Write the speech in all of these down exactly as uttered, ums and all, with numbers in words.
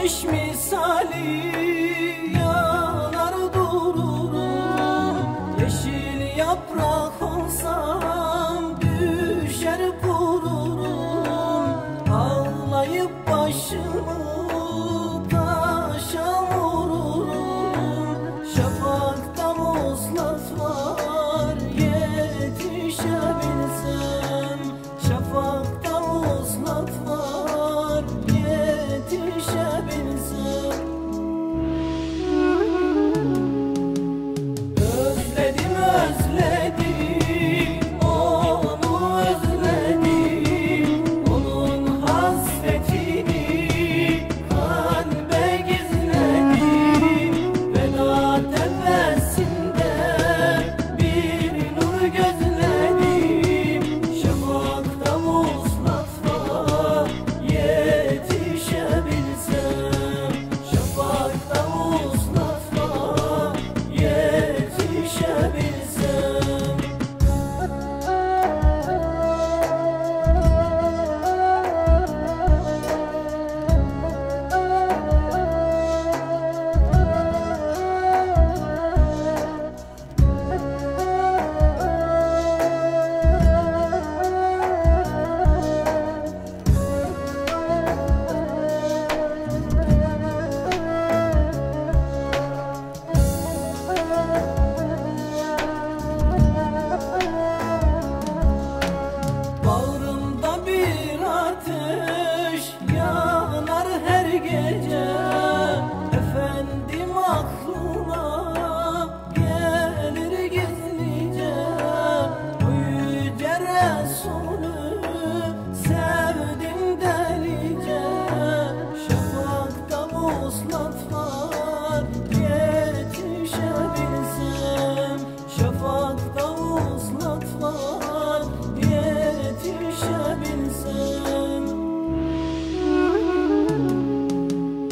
ateş misali yanar dururum. Yeşil yaprak olsam düşer kururum. Ağlayıp başımı taşa vururum. Şafakta muslat var yetişebilsem. Şafakta muslat var yetişebilsem. Özledim özledim onu özledim. Onun hasretini kalbe gizledim. Veda tepesinde bir nur gözledim. Şafakta muslat var yetişebilsem. Şafakta muslat var yetişebilsem. Bağrımda bir ateş yanar her gece. Efendim aklıma gelir gizlice. O yüce Resulü sevdim delice. Şafakta muslat var yetişebilsem. Şafakta muslat var yetişebilsem.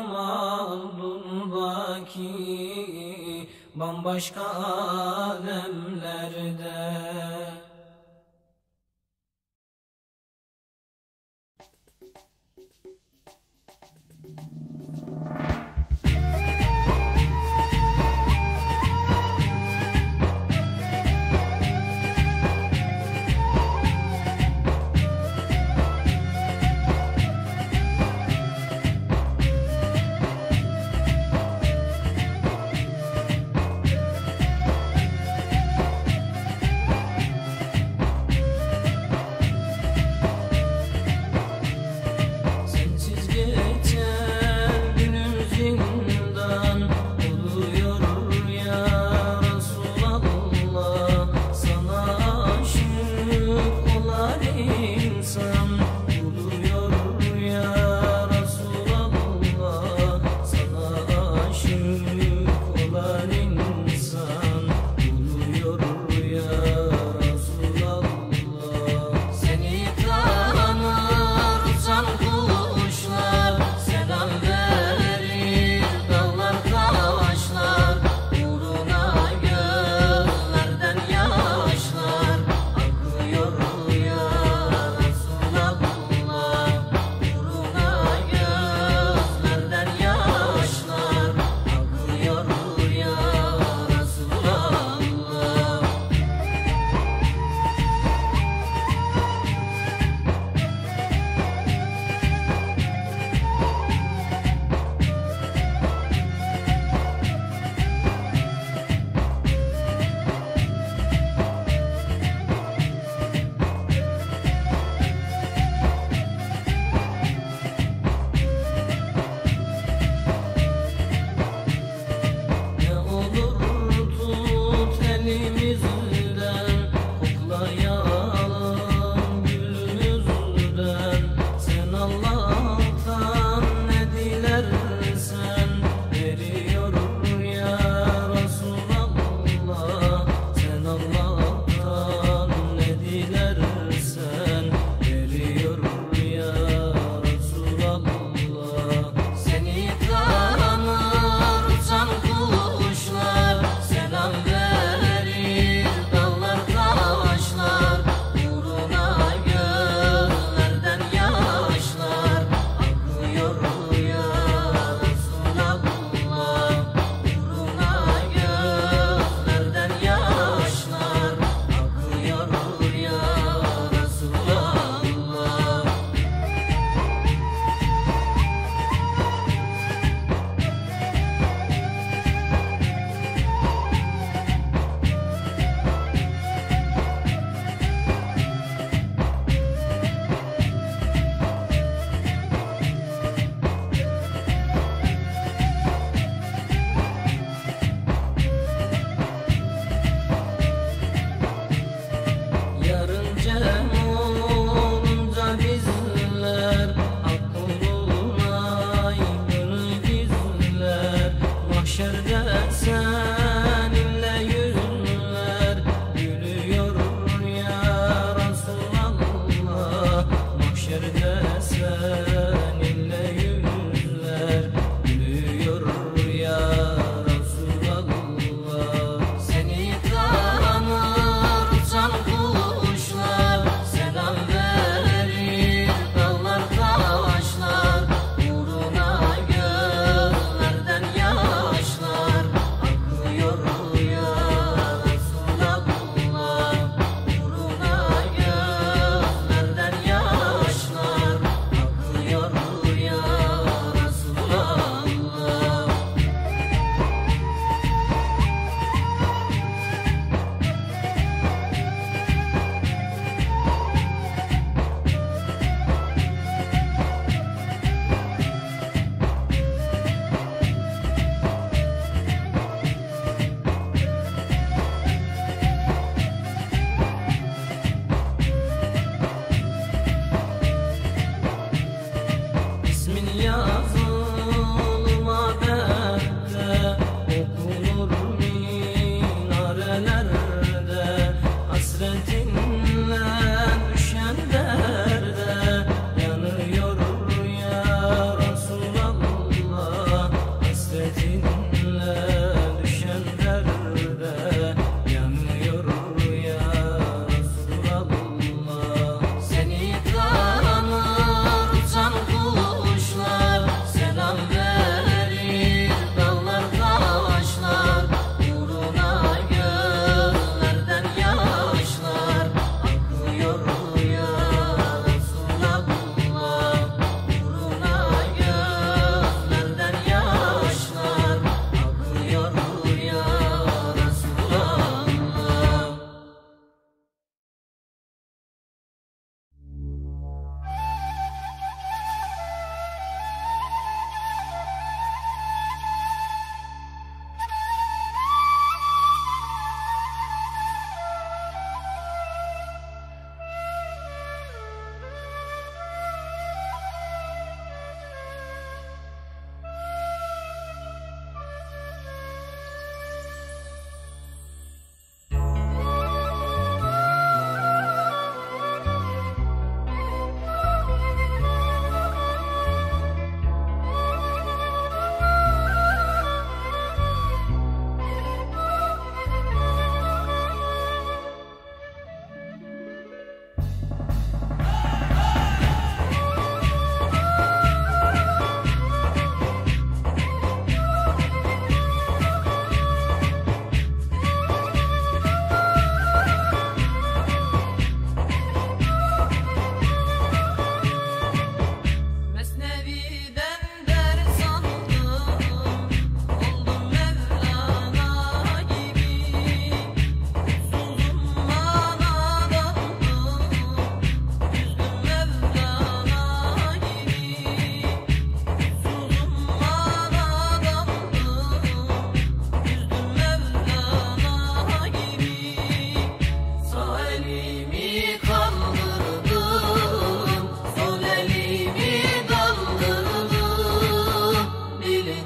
Cemalun baki bambaşka alemlerde.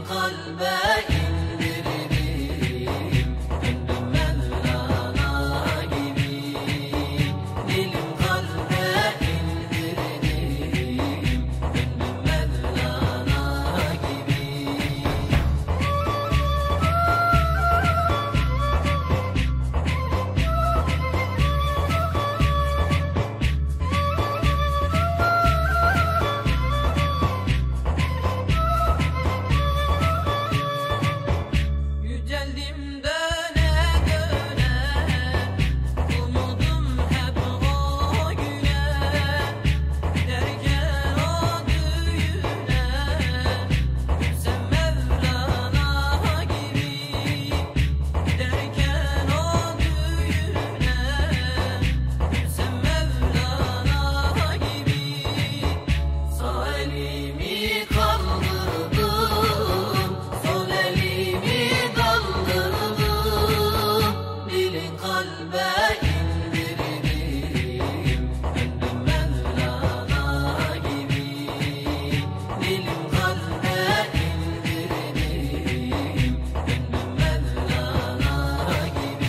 kalbe indiririm. Gönlüm Mevlana gibi. Dilim kalbe indiririm. Gönlüm Mevlana gibi. Yüceldim döne döne, umudum hep o güne. Giderken o düğüne, gülsem Mevlana gibi. Giderken o düğüne, gülsem Mevlana gibi. Sağ elimi kaldırdım, sol elimi daldırdım. Dilin kalbe indiririm. Gönlüm Mevlana gibi. Dilim kalbe indiririm. Gönlüm Mevlana gibi.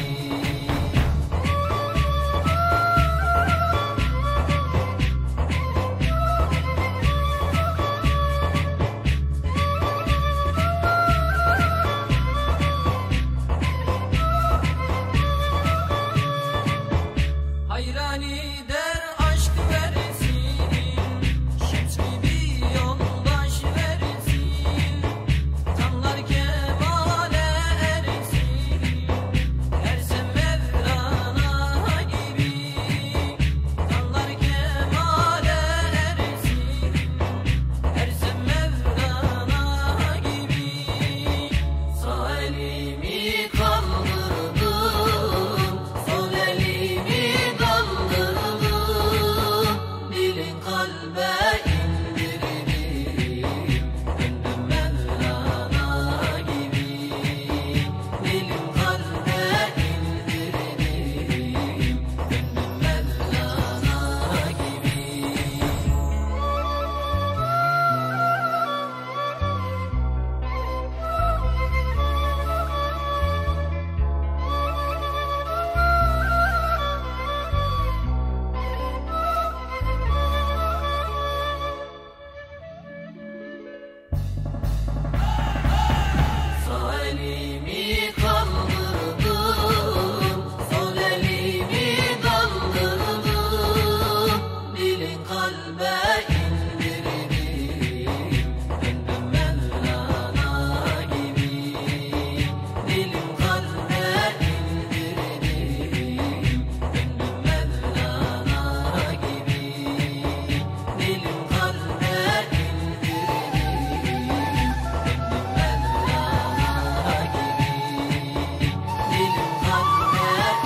Hayrani der aşk versin, şems gibi yoldaş versin. Kanlar kemale ersin, ersem Mevlana gibi. Kanlar kemale ersin, ersem Mevlana gibi. Sağ elimi kaldırdım, sol elimi daldırdım. Dilin kalbe indiririm. Gönlüm Mevlana gibi. Dilim kalbe indiririm. Gönlüm Mevlana gibi. Sağ elimi kaldırdım, sol elimi daldırdım. Dilin kalbe indiririm. Gönlüm Mevlana gibi. Dilim kalbe indiririm. Gönlüm Mevlana gibi. Dilim kalbe indiririm. Gönlüm Mevlana gibi. Dilim kalbe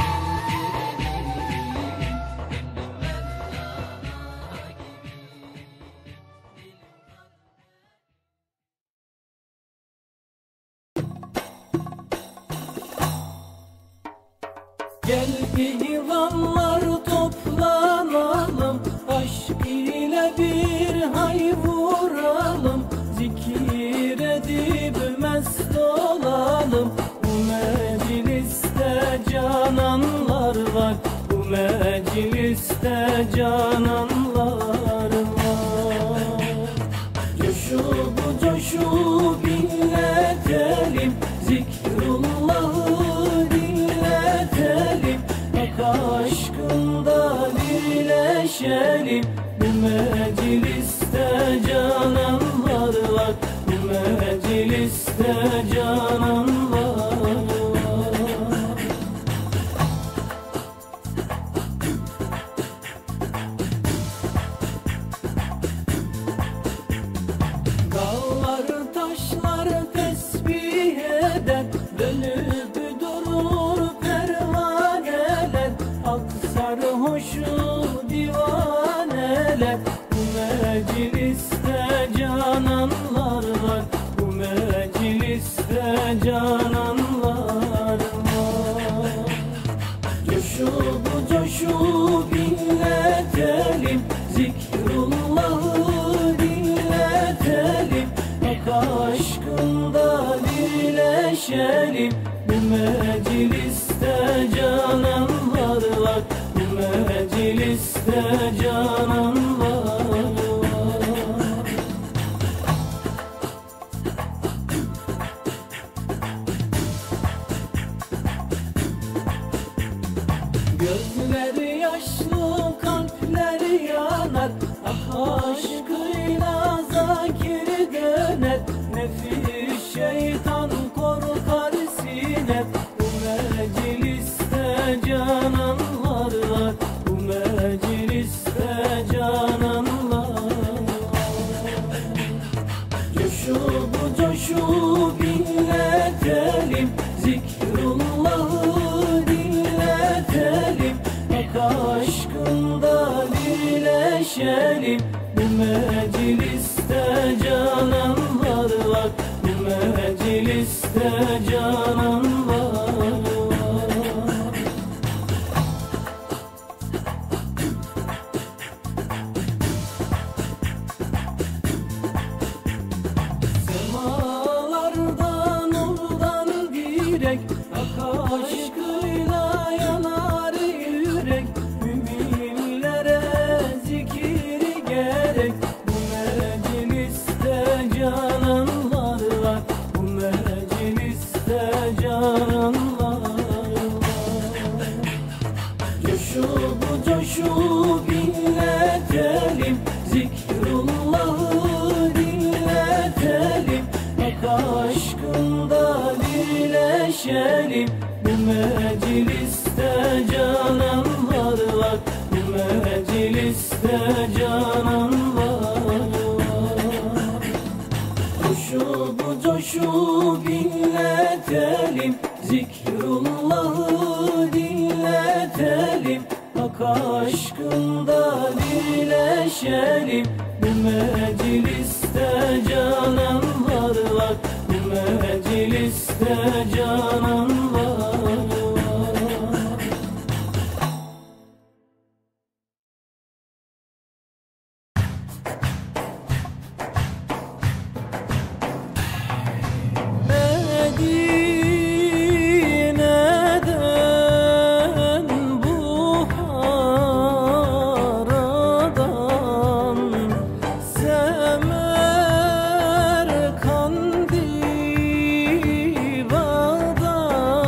Gel divanlar toplanalım, aşk ile bir hay vuralım. Zikir edip mest olalım. Bu mecliste cananlar var, bu mecliste cananlar var. Coşup coşup inletelim, zikrullahı dinletelim. Hak aşkında birleşelim. Bu mecliste cananlar var, bu mecliste cananlar var. Dağlar taşlar tesbih eder, dönüp durur pervaneler. Aksar hoşu divaneler. Bu mecliste cananlar var, bu mecliste cananlar var. Coşup coşup inletelim, zikrullahı dinletelim. Hak aşkında birleşelim. Bu mecliste cananlar var, bu mecliste cananlar var. Gözleri yaşlı, kalpleri yanar, ah aşkıyla zakir döner. Nefis şeytan korkar siner. Bu mecliste cananlar var, bu mecliste cananlar var. Coşup coşup inletelim, zikrullahı dinletelim. Hak aşkında birleşelim. Bu mecliste cananlar var, bu mecliste cananlar var. Semalardan nurdan direk, hak aşkıyla yanar yürek. Müminlere zikir gerek. Bu mecliste cananlar var, bu mecliste cananlar var. Coşup coşup inletelim, zikrullahı dinletelim. Hak aşkında birleşelim. Bu mecliste cananlar var, bu mecliste cananlar var. Coşup coşup inletelim, zikrullahı dinletelim. Hak aşkında birleşelim. Bu mecliste cananlar var, bu mecliste cananlar var. Medine'den Buhara'dan Semerkand Diva'dan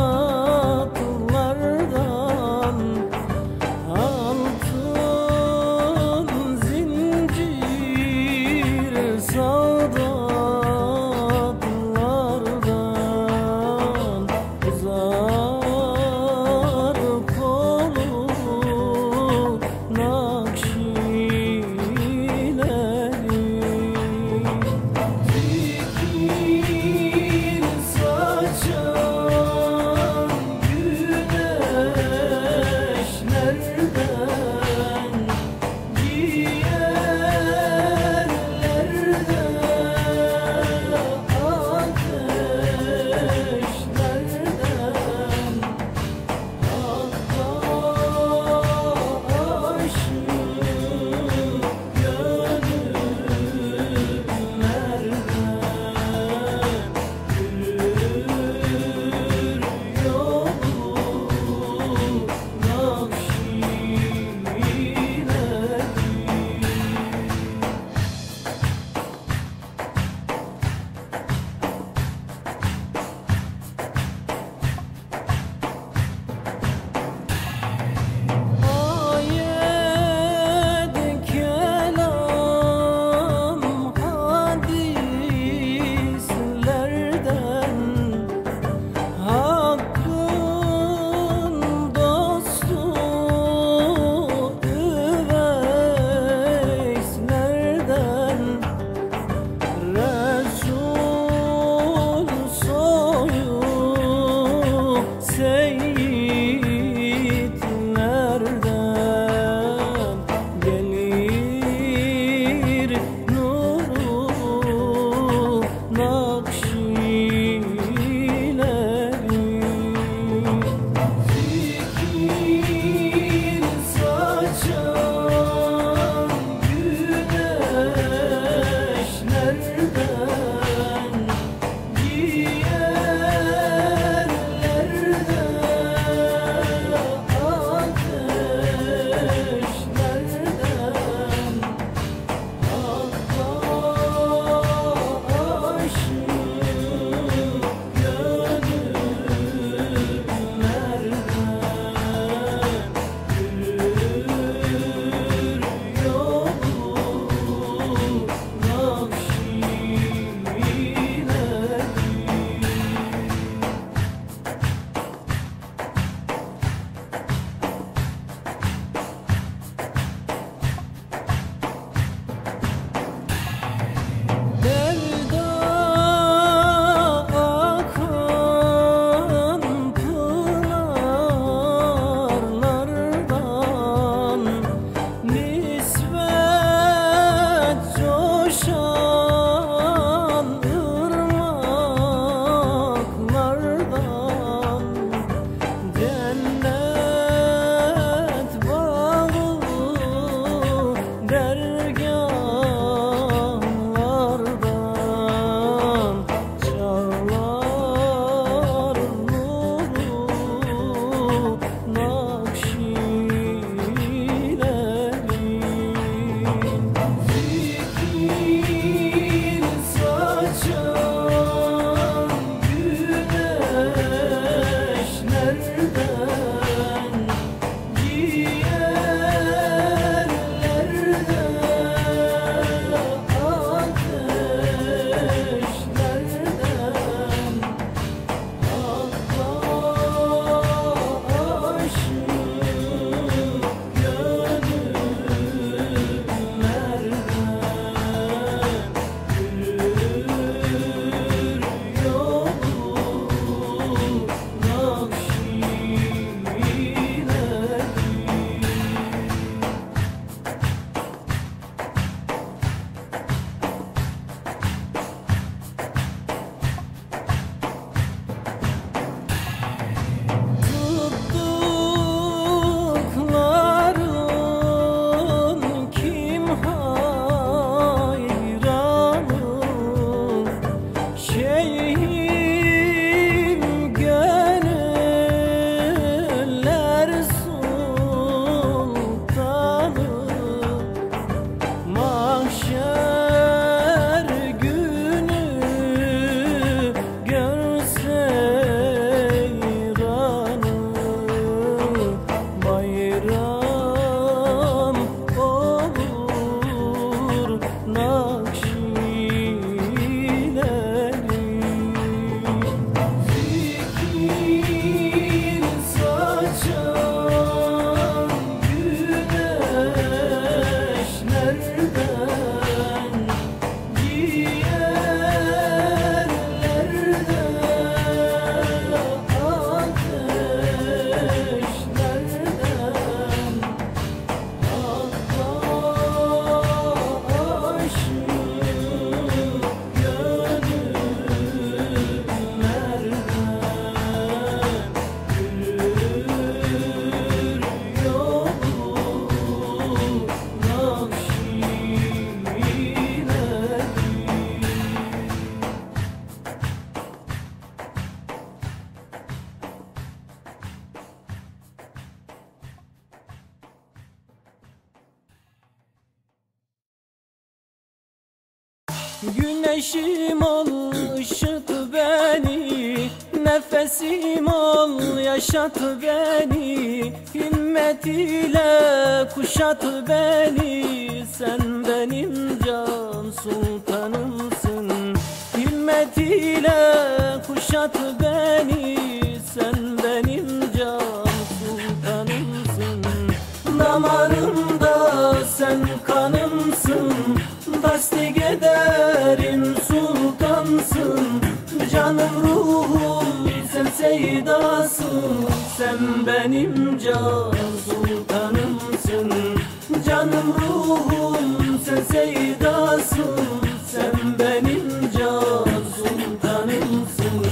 Güneşim ol, ışıt beni, nefesim ol, yaşat beni. Himmet ile kuşat beni, sen benim can sultanımsın. Himmet ile kuşat beni, sen benim can sultanımsın. Damarımda sen kanımsın, tasdik ederim sultansın. Canım ruhum sen seydasın, sen benim can sultanımsın. Canım ruhum sen seydasın, sen benim can sultanımsın.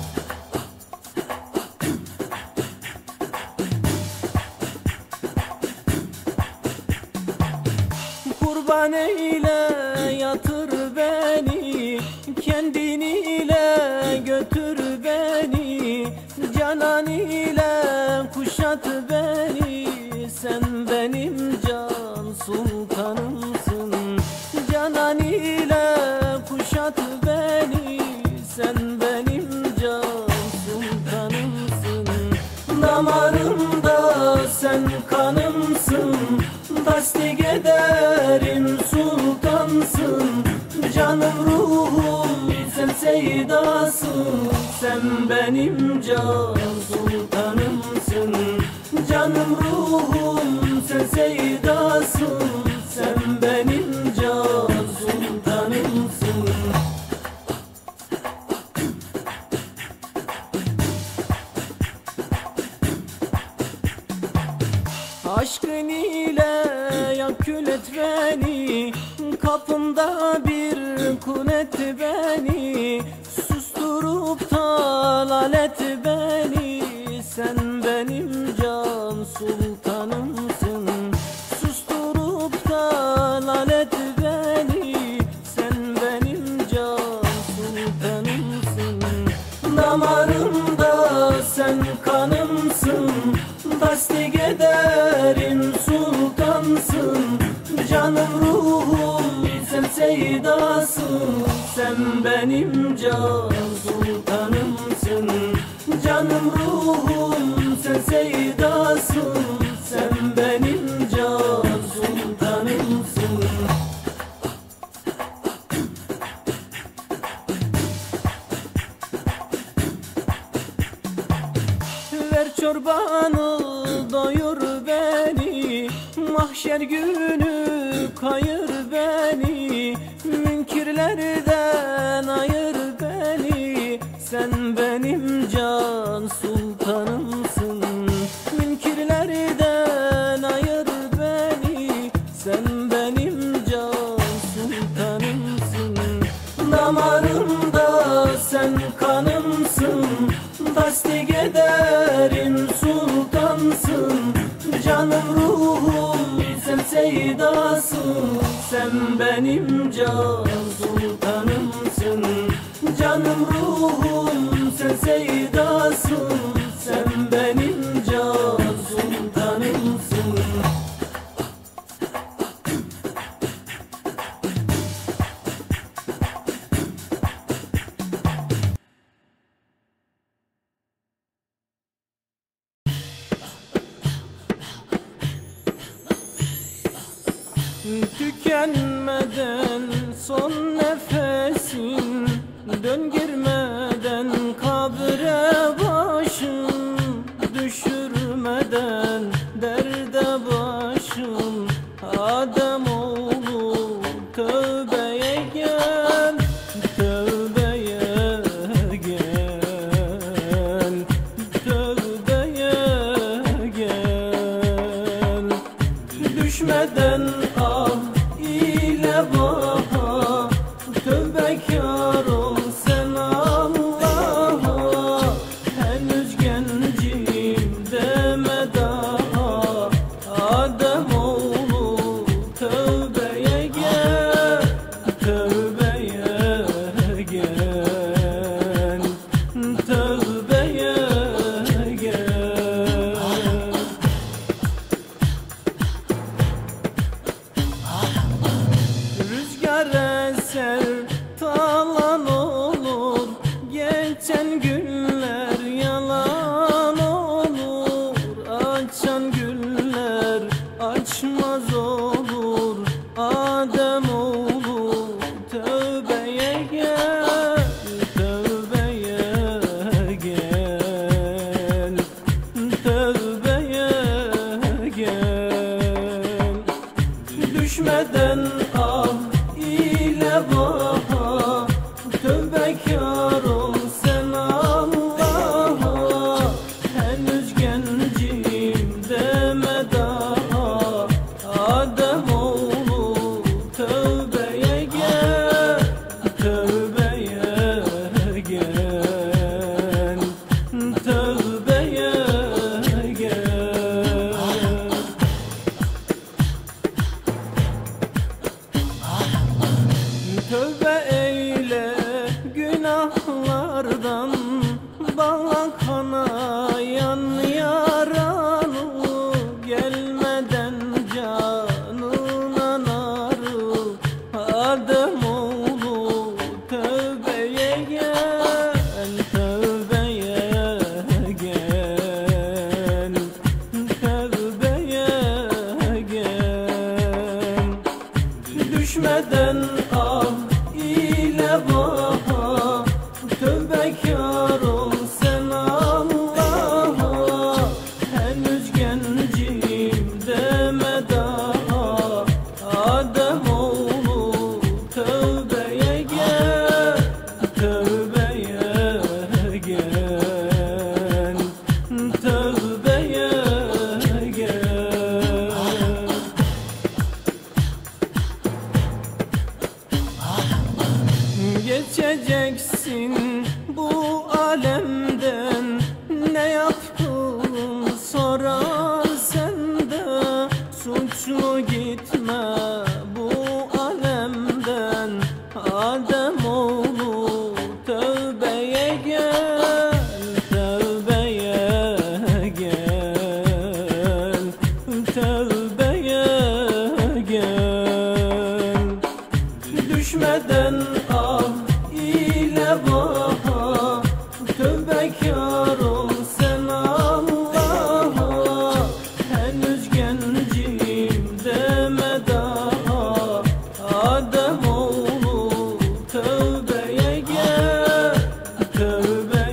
Kurban eyle yatır beni, kendiniyle götür beni. Canan ile kuşat beni, sen benim can sultanımsın. Canan ile kuşat beni, sen benim can sultanımsın. Damarımda sen kanımsın, tasdik ederim sultansın. Canım ruhum sen seydasın, sen benim can sultanımsın. Canım ruhum sen seydasın, sen benim can sultanımsın. Aşkın ile yakül et beni, kapında bir kul et beni. Susturup talal et beni, sen benim can sultanımsın. Susturup talal et beni, sen benim can sultanımsın. Damarımda sen kanımsın, tasdik ederim sultansın. Canım ruhum sen seydasın, sen benim can sultanımsın. Canım ruhum sen seydasın, sen benim can sultanımsın. Ver çorbanı doyur beni, mahşer günü kayır beni. Münkirlerden ayır beni, sen benim can sultanımsın. Münkirlerden ayır beni, sen benim can sultanımsın. Damarımda sen kanımsın, tasdik ederim sultansın. Canım ruhum sen seydasın, sen benim can sultanımsın. Canım ruhum sen seydasın, sen benim can sultanımsın. Tükenmeden son nefesin, dön girmeden kabre başım. Düşürmeden derde başım, Ademoğlu tövbeye gel, tövbeye gel, tövbeye gel. Düşmeden ah ile baha, tövbekar ol sen Biten güller yalan olur, açan güller açmaz olur. Adem oğlu tövbeye gel, tövbeye gel, tövbeye gel. Düşmeden ah ile baha, tövbekar ol sen Allah'a. Henüz gencim deme daha, Adem oğlu tövbeye gel, tövbeye gel, tövbeye gel. Tövbe eyle günahlardan, bağla kanayan yaranı. Gelmeden canına narı, Adem oğlu tövbeye gel, tövbeye gel, tövbeye gel. Düşmeden ah ile baha, tövbekar ol sen Allah'a. Henüz gencim deme daha, Adem oğlu tövbeye gel, tövbeye gel, tövbeye gel. Geçeceksin bu alemden, ne yaptın sorar sende. Suçlu gitme bu alemden, Adem oğlu tövbeye gel, tövbeye gel, tövbeye gel. Düşmeden ah ile baha, tövbekar ol sen Allah'a. Henüz gencim deme daha, Adem oğlu tövbeye gel, tövbeye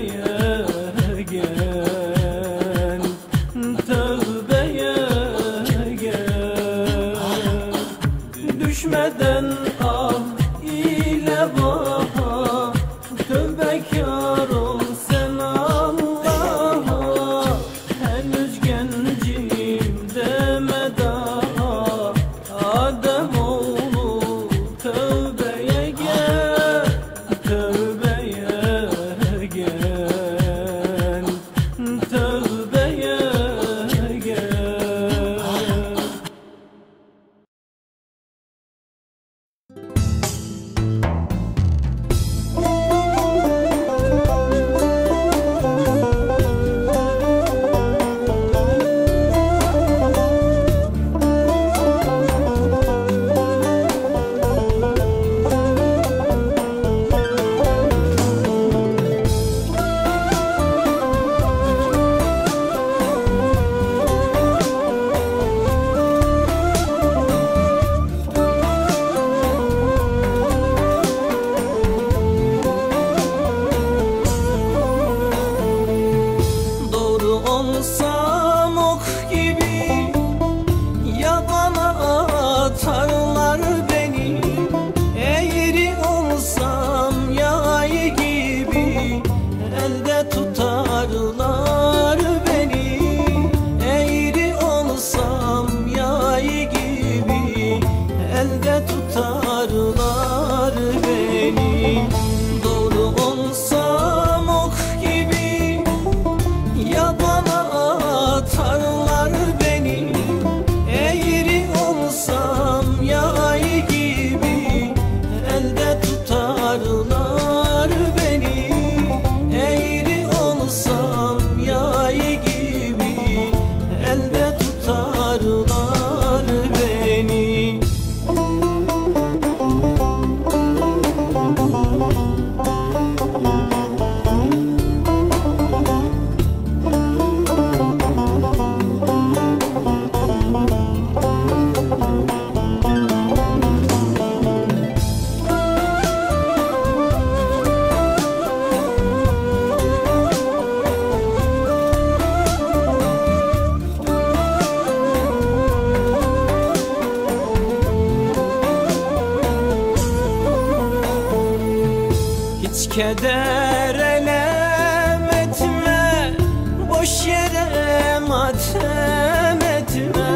keder elem etme, boş yere matem etme.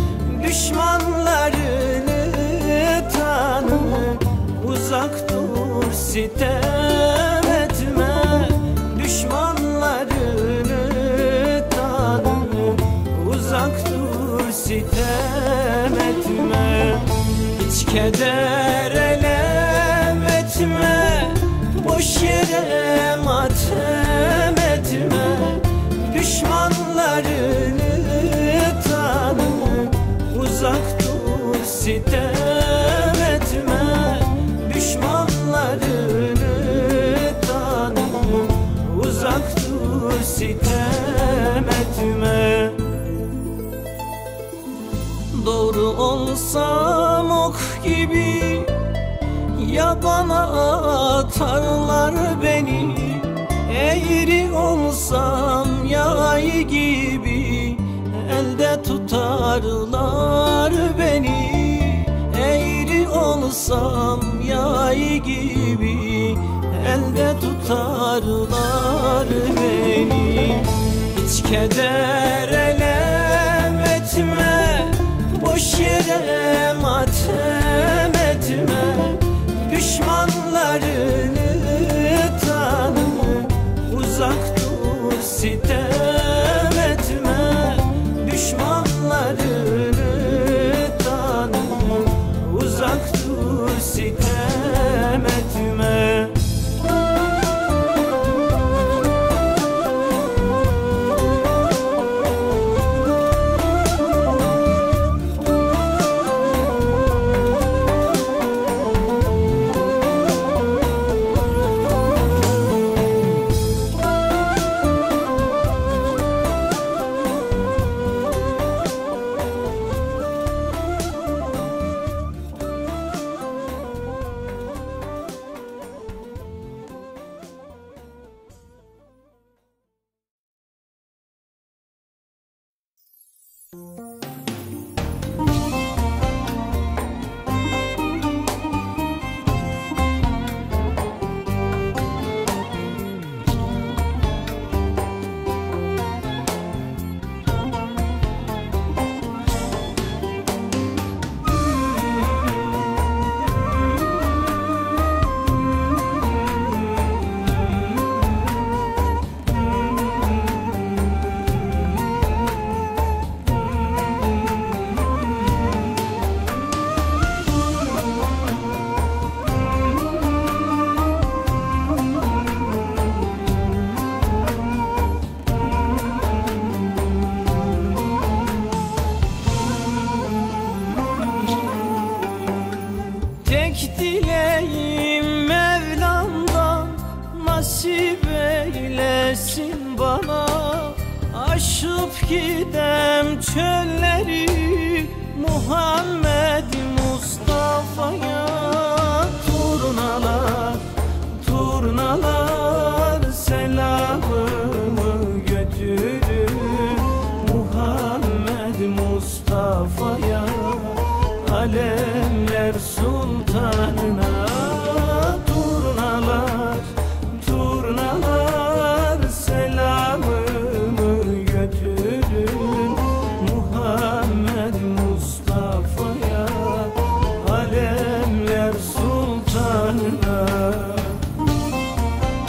Düşmanlarını tanı, uzak dur sitem etme. Düşmanlarını tanı, uzak dur sitem etme. Hiç keder elem etme, boş yere matem etme. Düşmanlarını tanı, uzak dur sitem etme. Düşmanlarını tanı, uzak dur sitem etme. Doğru olsam ok gibi yabana atarlar beni. Eğri olsam yay gibi elde tutarlar beni. Eğri olsam yay gibi elde tutarlar beni. Hiç keder elem etme, boş yere matem etme. Düşmanlarını tanı, uzak dur sitem etme. Düşmanlarını tanı, uzak dur sitem etme. Tek dileğim Mevlam'dan nasip eylesin bana. Aşıp gidem çölleri Muhammed Mustafa'ya. Turnalar, turnalar selamımı götürün Muhammed Mustafa'ya. Alemler sultanına. Turnalar, turnalar selamımı götürün Muhammed Mustafa'ya. Alemler sultanına.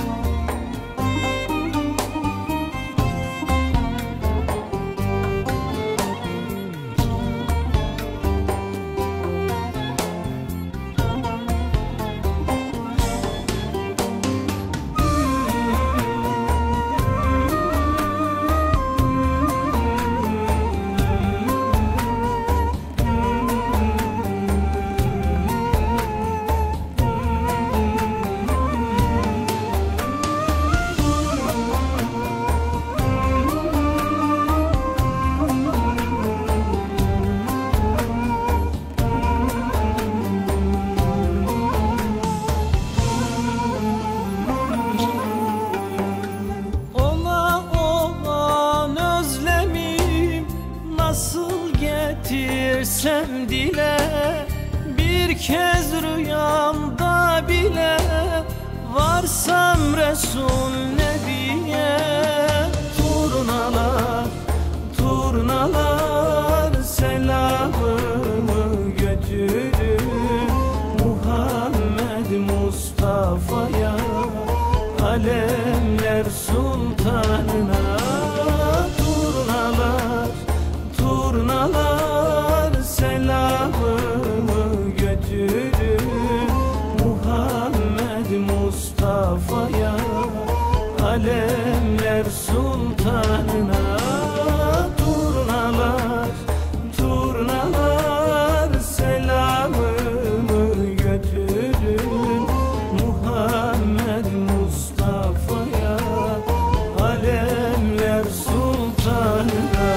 Resul Nebiye turnalar, turnalar selamımı götürün Muhammed Mustafa'ya, alemler sultanına. Turnalar, turnalar selamımı götürün Muhammed Mustafa'ya, alemler sultanına. Turnalar, turnalar selamımı götürün Muhammed Mustafa'ya, alemler sultanına.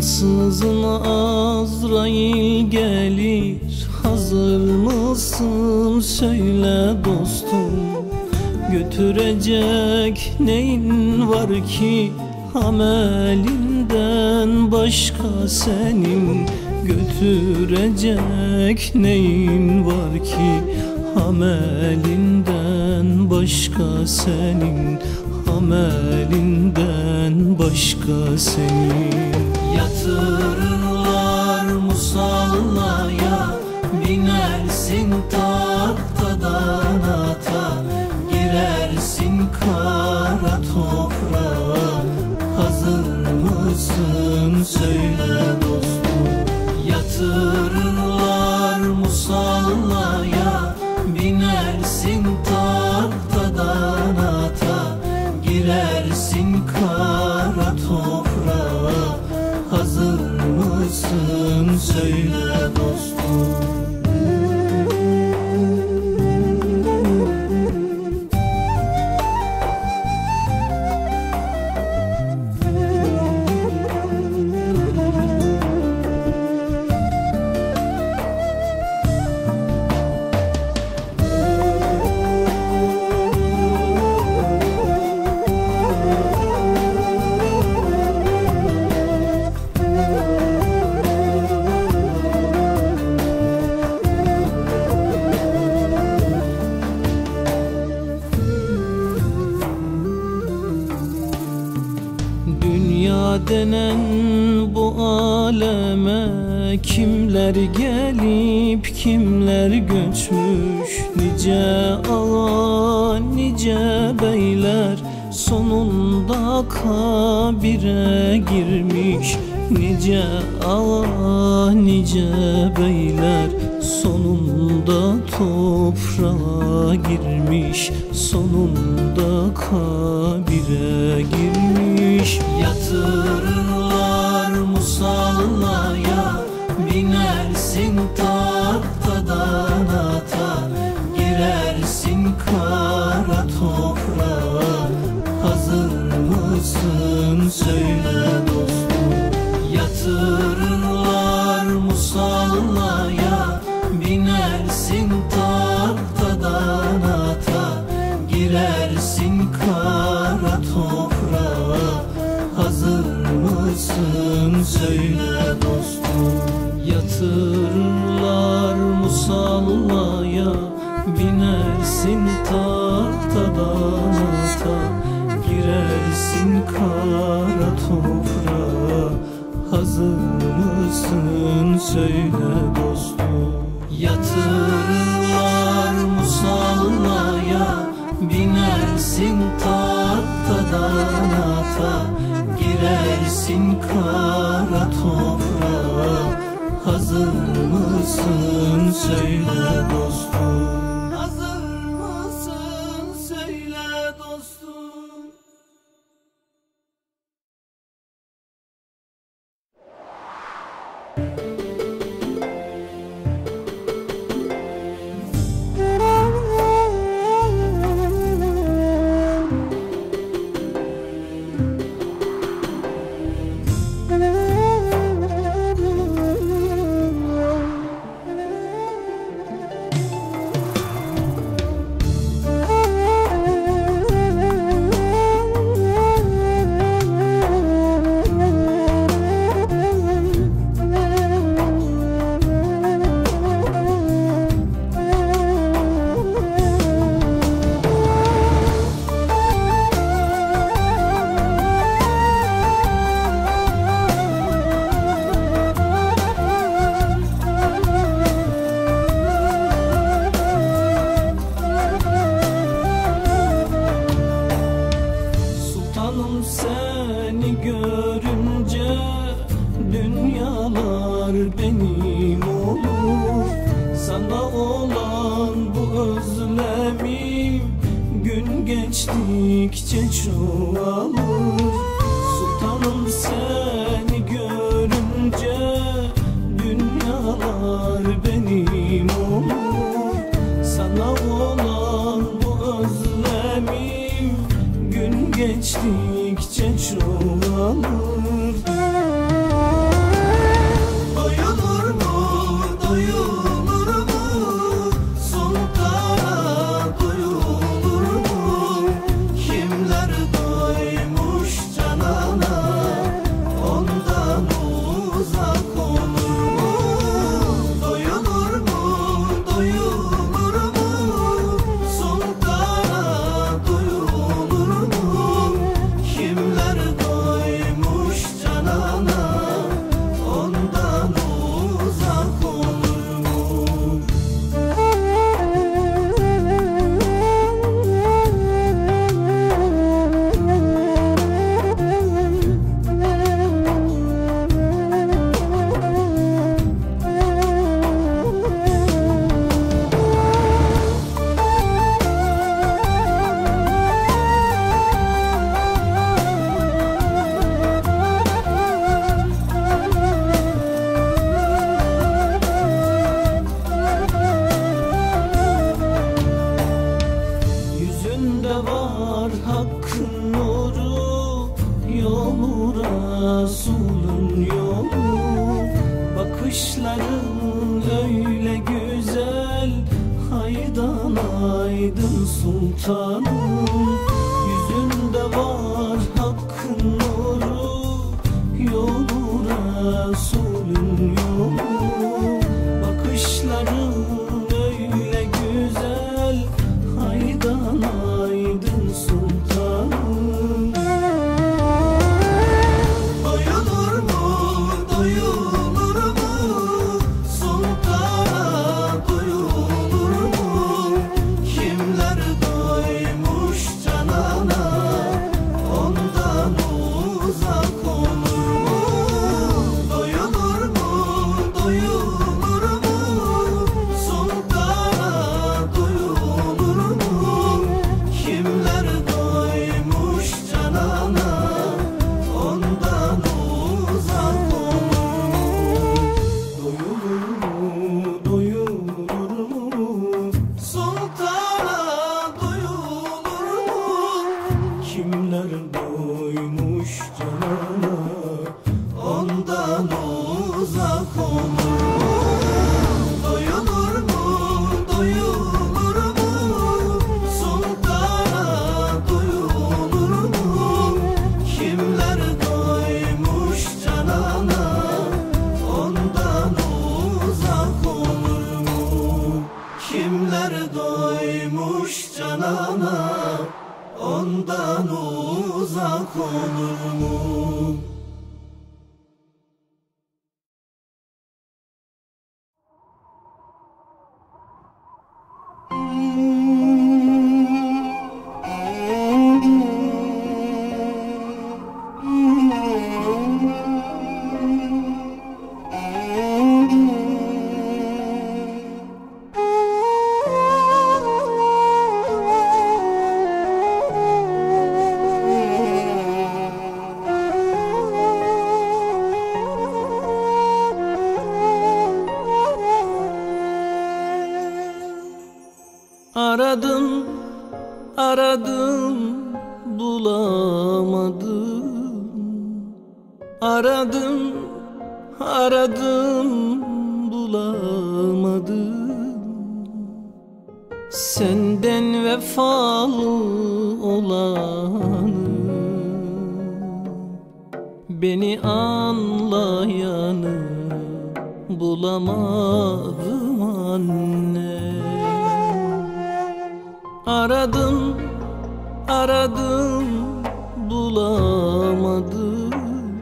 Ansızın Azrail gelir, hazır mısın söyle dostum. Götürecek neyin var ki amelinden başka senin? Götürecek neyin var ki amelinden başka senin? Amelinden başka senin. Yatırırlar musallaya, binersin tahtadan ata, girersin kara toprağa. Hazır mısın söyle dostum. Yatırırlar musallaya, binersin tahtadan ata, girersin kara toprağa. Hazır mısın söyle dostum. Dünya denen bu aleme kimler gelip kimler göçmüş? Nice ağa nice beyler sonunda kabire girmiş. Nice ağa nice beyler sonunda toprağa girmiş. Sonunda kabire girmiş. Yatırırlar musallaya, binersin tahtadan ata, girersin kara toprağa. Hazır mısın söyle dostum. Yatırırlar musallaya, binersin tahtadan ata, girersin kara toprağa. Hazır mısın söyle dostum. Yatırırlar musallaya, binersin tahtadan ata, girersin kara toprağa. Hazır mısın söyle dostum. Yatırırlar musallaya, binersin tahtadan ata, girersin kara toprağa. Hazır mısın söyle dostum. Hazır mısın söyle dostum. Seni görünce dünyalar benim olur. Sana olan bu özlemim gün geçtikçe çoğalır. Sultanım seni görünce dünyalar benim olur. Sana olan bu özlemim gün geçtikçe çoğalır. sultanım. Yüzünde var hakkın nuru, yolu Resulün yolu. Bakışların öyle güzel, haydan aydın sultanım. Doyulur mu, doyulur mu? Sultana doyulur mu? Kimler doymuş canana, ondan uzak olur mu? Doyulur mu, doyulur mu? Sultana doyulur mu? Kimler doymuş canana, ondan uzak olur mu? Doyulur mu, doyulur mu? Sultana doyulur mu? Kimler doymuş canana, Ondan uzak olur mu? Doyulur mu, doyulur mu? Sultana doyulur mu? Kimler doymuş canana, ondan uzak olur mu? Kimler doymuş canana, ondan uzak olur mu? Aradım, aradım, bulamadım. Aradım, aradım, bulamadım. Senden vefalı olanı, beni anlayanı bulamadım anne. Aradım, aradım, bulamadım.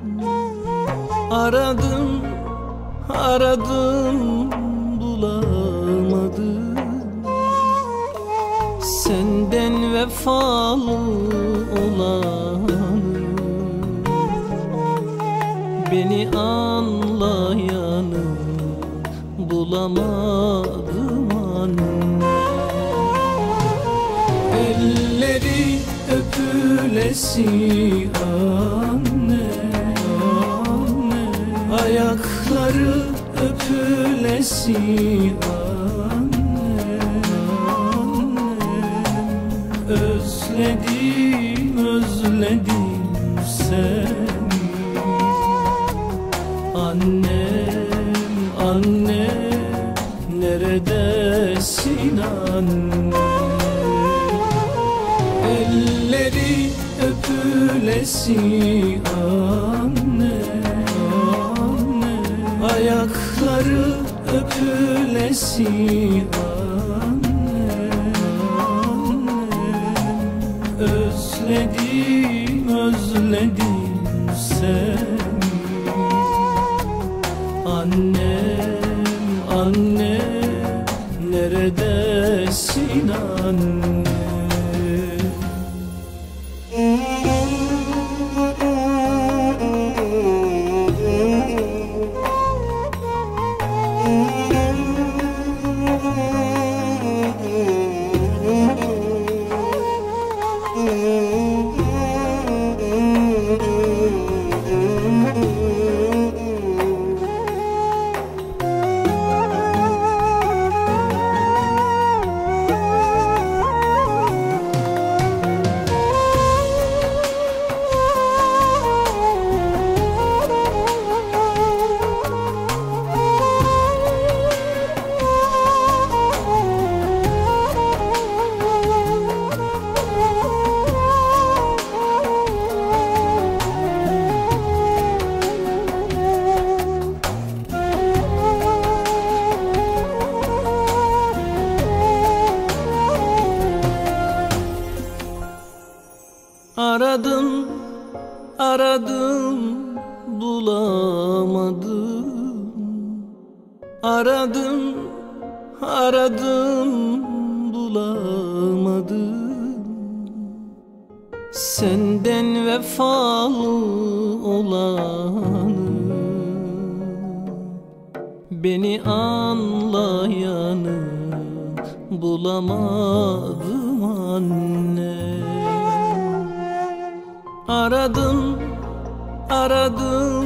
Aradım, aradım, bulamadım. Senden vefalı olanı, beni anlayanı bulamadım anne. Elleri öpülesi anne, anne. Ayakları öpülesi anne, anne. Özledim, özledim seni annem, annem. Neredesin anne? Elleri öpülesi anne, anne. Ayakları öpülesi anne, anne. Özledim, özledim seni annem, annem. Neredesin anne? bulamadım. Aradım, aradım, bulamadım. Senden vefalı olanı, beni anlayanı bulamadım anne. Aradım, aradım,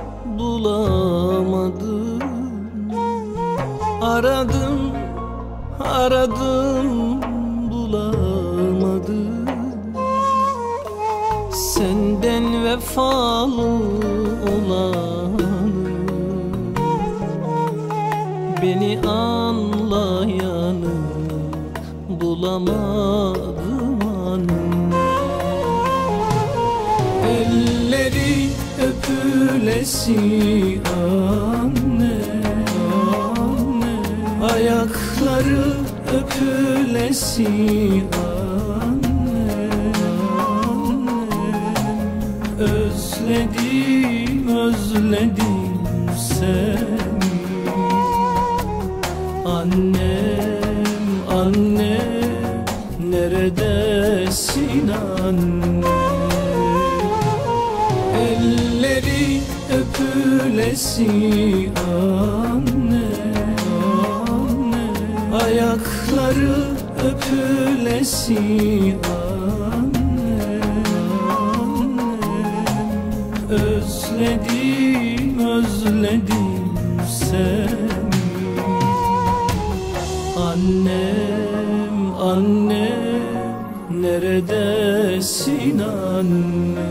bulamadım. Aradım, aradım, bulamadım. Senden vefalı olanı, beni anlayanı bulamadım anne. Elleri öpülesi anne, anne. Ayakları öpülesi anne, anne. Özledim, özledim seni. Annem, annem, neredesin anne? Elleri öpülesi anne, anne. Ayakları öpülesi anne, anne. Özledim, özledim seni. Annem, annem, neredesin anne?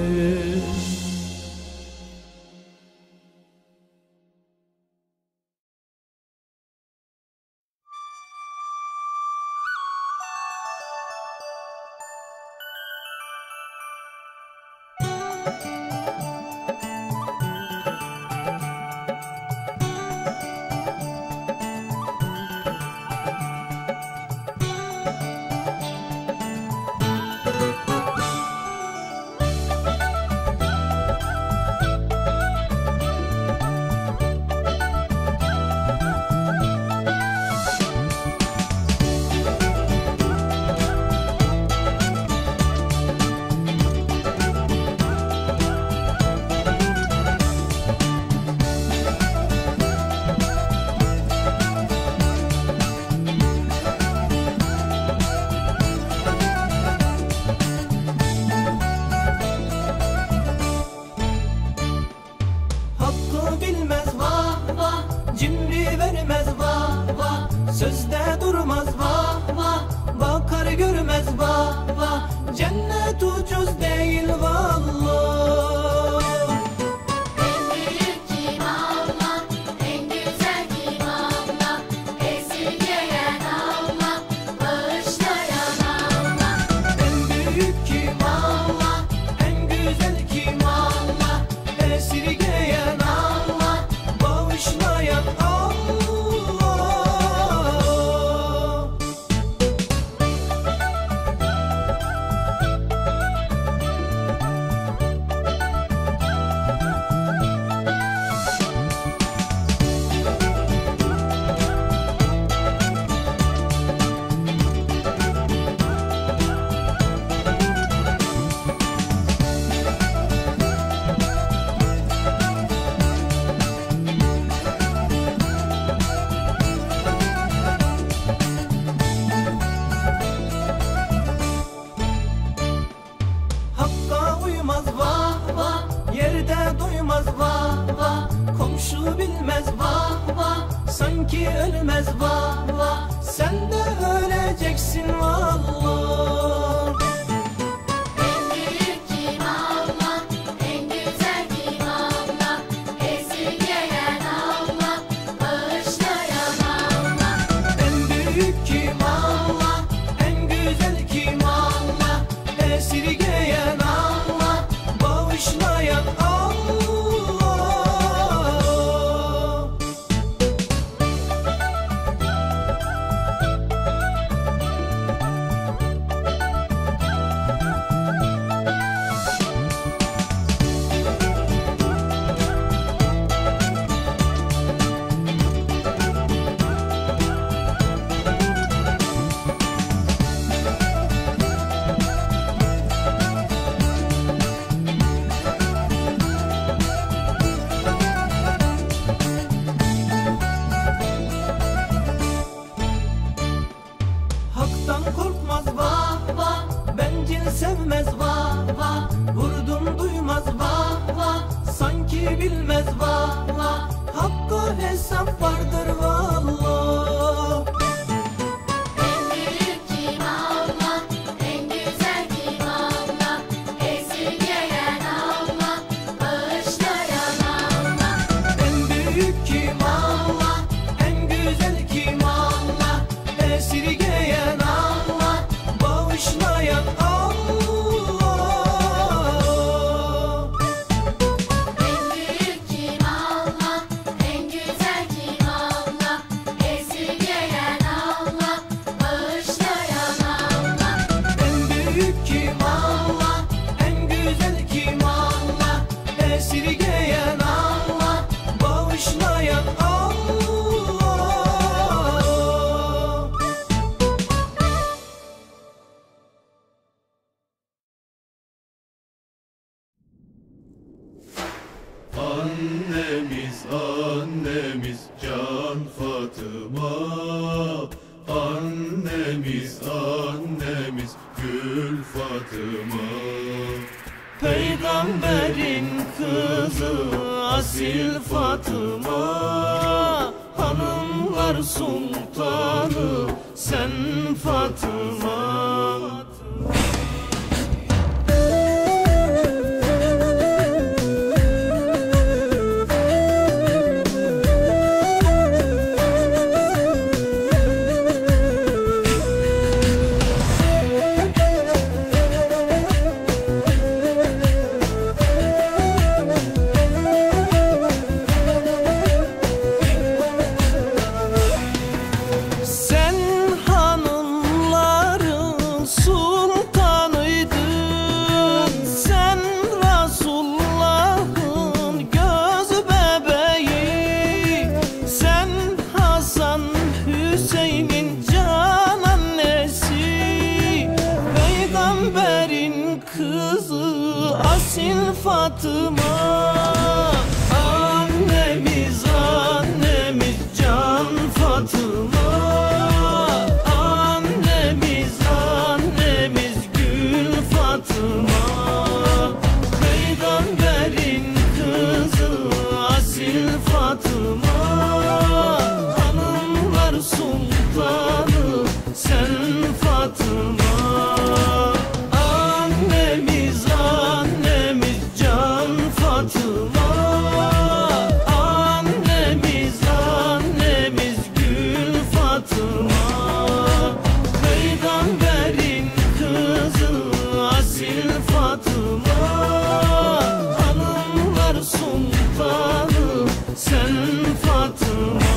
Sözde durmaz vah vah, bakar görmez vah vah. Cennet ucuz değil vallah. En büyük kim Allah, en güzel kim Allah, esirgeyen Allah, bağışlayan Allah. En büyük kim Allah, en güzel kim Allah, esirgeyen Allah, bağışlayan Allah. Vah vah, komşu bilmez vah vah, sanki ölmez vah vah, sen de öleceksin vallah. En büyük kim Allah, en güzel kim Allah, esirgeyen Allah, bağışlayan Allah. En büyük kim Allah, en güzel kim Allah, esirgeyen Allah, bağışlayan Allah. sanki bilmez valla, hakka hesap vardır valla. En büyük kim Allah, en güzel kim Allah, esirgeyen Allah, bağışlayan Allah. En büyük kim Allah, en güzel kim Allah, esirgeyen Allah, bağışlayan Allah. En büyük kim Allah, en güzel kim Allah, esirgeyen Allah, bağışlayan Allah. En büyük kim Allah, en güzel kim Allah, esirgeyen Allah, bağışlayan Allah. Annemiz, annemiz Can Fatıma. Annemiz, annemiz Gül Fatıma. Peygamberin kızı asil Fatıma. Hanımlar sultanı sen Fatıma. Sen hanımların sultanıydın, sen Resulullah'ın göz bebeği, sen Hasan Hüseyin'in can annesi, Peygamberin kızı asil Fatıma. Annemiz, annemiz Can Fatıma. Annemiz, annemiz Gül Fatıma. Peygamberin kızı asil Fatıma. Hanımlar sultanı sen Fatıma. Annemiz, annemiz Can Fatıma. Annemiz, annemiz Gül Fatıma. Peygamberin kızı asil Fatıma. Hanımlar sultanı sen Fatıma.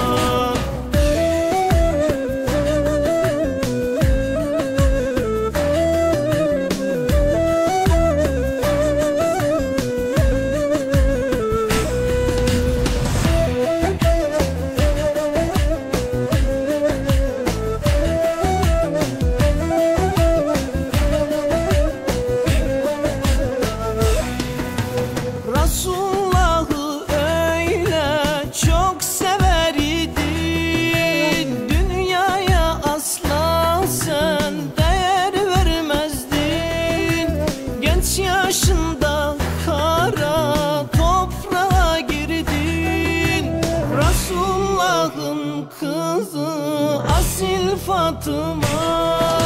Resulullah'ı öyle çok sever idin, dünyaya asla sen değer vermezdin. Genç yaşında kara toprağa girdin, Resulullah'ın kızı asil Fatıma.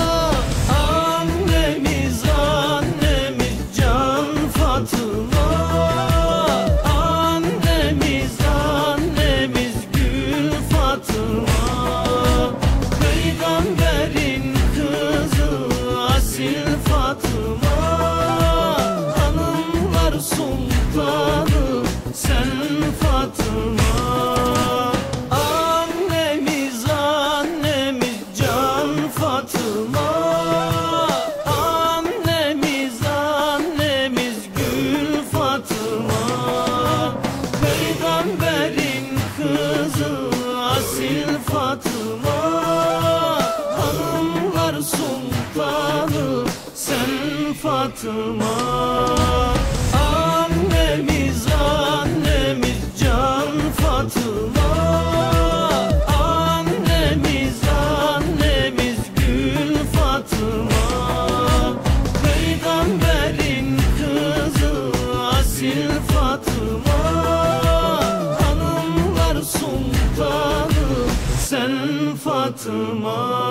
Annemiz, annemiz Can Fatıma. Annemiz, annemiz Gül Fatıma. Peygamberin kızı asil Fatıma. Hanımlar sultanı sen Fatıma. Annemiz, annemiz Can Fatıma. Annemiz, annemiz Gül Fatıma. Peygamberin kızı asil Fatıma. Hanımlar sultanı sen Fatıma. Annemiz, annemiz Can Fatıma. Annemiz, annemiz Gül Fatıma. Peygamberin kızı asil Fatıma. Fatıma, hanımlar sultanı sen Fatıma.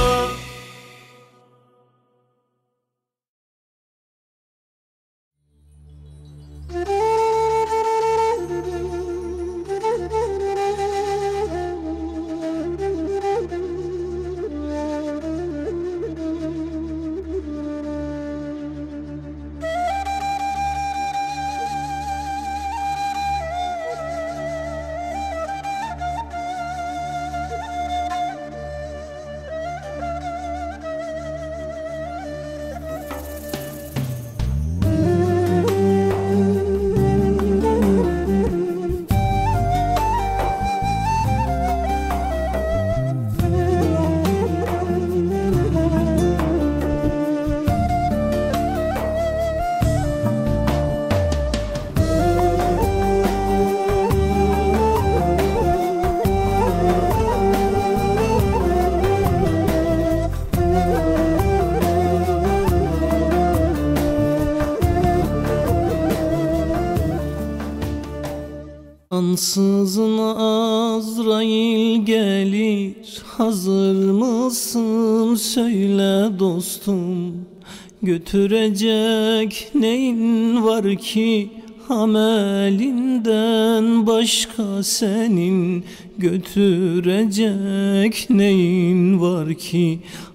Ansızın Azrail gelir, hazır mısın söyle dostum. Götürecek neyin var ki amelinden başka senin? Götürecek neyin var ki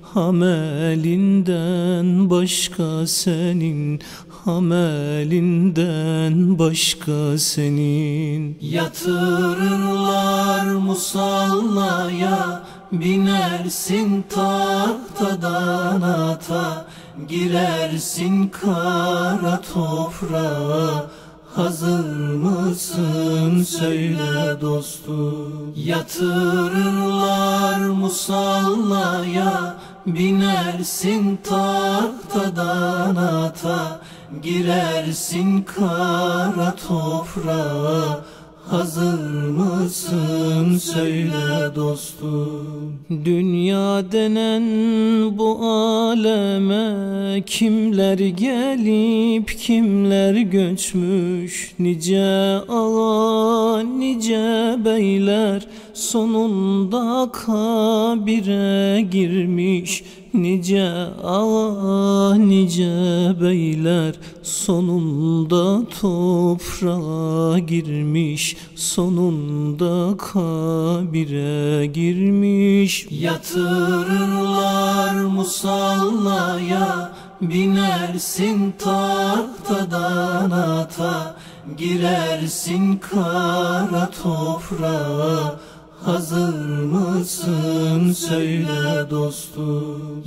amelinden başka senin? Amelinden başka senin. Yatırırlar musallaya, binersin tahtadan ata, girersin kara toprağa. Hazır mısın söyle dostum. Yatırırlar musallaya, binersin tahtadan ata, girersin kara toprağa. Hazır mısın söyle dostum. Dünya denen bu aleme kimler gelip kimler göçmüş? Nice ağa nice beyler sonunda kabire girmiş. Nice ağa nice beyler sonunda toprağa girmiş. Sonunda kabire girmiş. Yatırırlar musallaya, binersin tahtadan ata, girersin kara toprağa. Hazır mısın söyle dostum.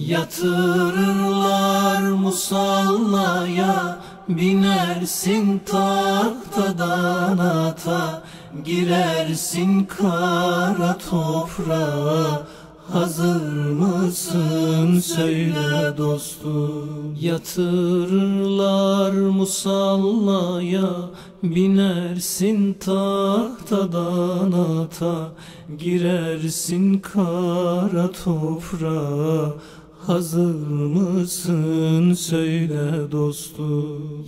Yatırırlar musallaya, binersin tahtadan ata, girersin kara toprağa. Hazır mısın söyle dostum. Yatırırlar musallaya, binersin tahtadan ata, girersin kara toprağa. Hazır mısın söyle dostum.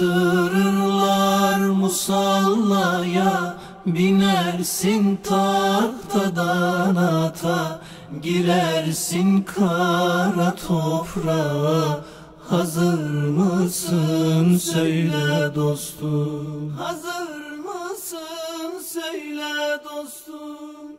Yatırırlar musallaya, binersin tahtadan ata, girersin kara toprağa. Hazır mısın söyle dostum. Hazır mısın söyle dostum.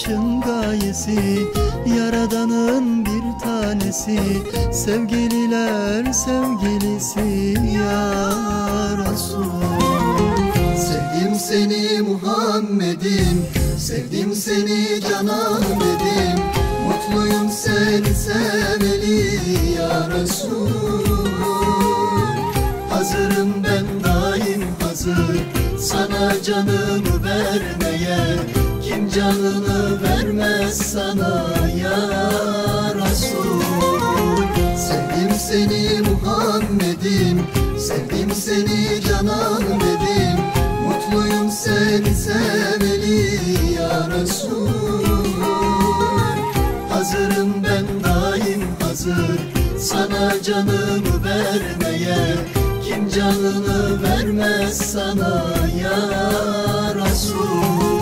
yaratılışın gayesi, Yaradan'ın bir tanesi, sevgililer sevgilisi ya Resul. Sevdim seni Muhammed'im, sevdim seni canım dedim, mutluyum seni seveli ya Resul. Hazırım ben daim hazır, sana canımı vermeye, kim canını vermez sana ya Resul. Sevdim seni Muhammed'im, sevdim seni canım dedim, mutluyum seni seveli ya Resul. Hazırım ben daim hazır, sana canımı vermeye, kim canını vermez sana ya Resul.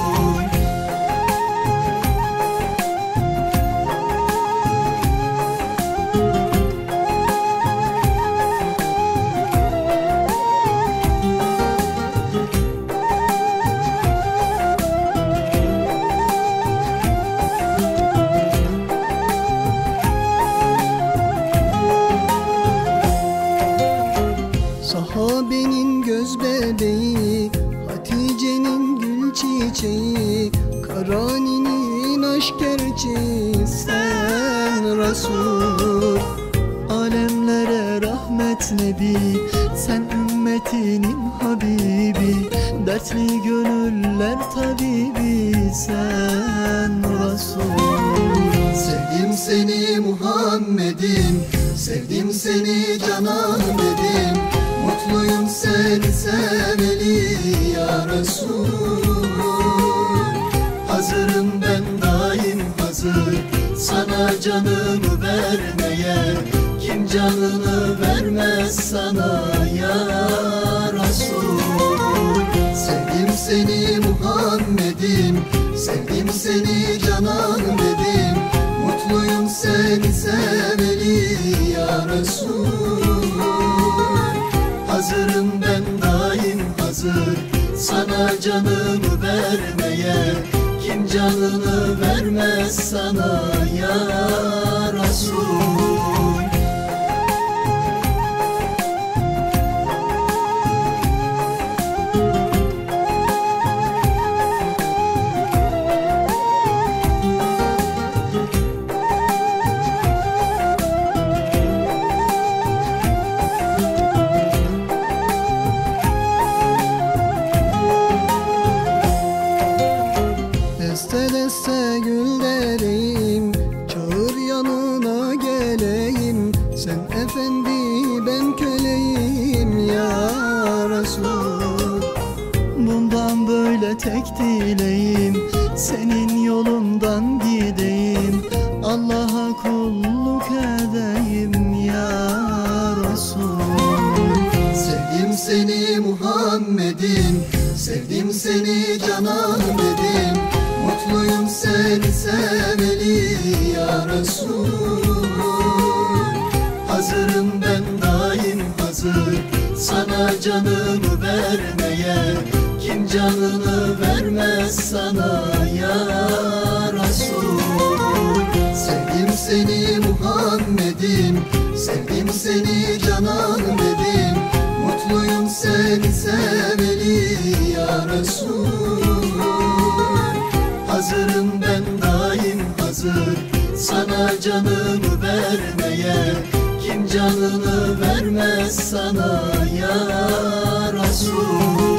Sahabenin göz bebeği, Hatice'nin gül çiçeği, Karani'nin aşk gerçeği sen Resul. Alemlere rahmet nebi, sen ümmetinin habibi, dertli gönüller tabibi sen Resul. Sevdim seni Muhammed'im, sevdim seni canım dedim, mutluyum seni seveli ya Resul. Hazırım ben daim hazır, sana canımı vermeye, kim canını vermez sana ya Resul. Sevdim seni Muhammed'im, sevdim seni canım dedim, mutluyum seni seveli ya Resul. Hazırım ben daim hazır, sana canımı vermeye, kim canını vermez sana ya Resul. Deste deste gül dereyim, çağır yanına geleyim, sen efendi ben köleyim ya Resul. Bundan böyle tek dileğim, senin yolundan gideyim, Allah'a kulluk edeyim ya Resul. Sevdim seni Muhammed'im, sevdim seni canım dedim, mutluyum seni seveli ya Resul. Hazırım ben daim hazır, sana canımı vermeye, kim canını vermez sana ya Resul. Sevdim seni Muhammed'im, sevdim seni canım dedim, mutluyum seni seveli ya Resul. Hazırım ben daim hazır, sana canımı vermeye, kim canını vermez sana ya Resul.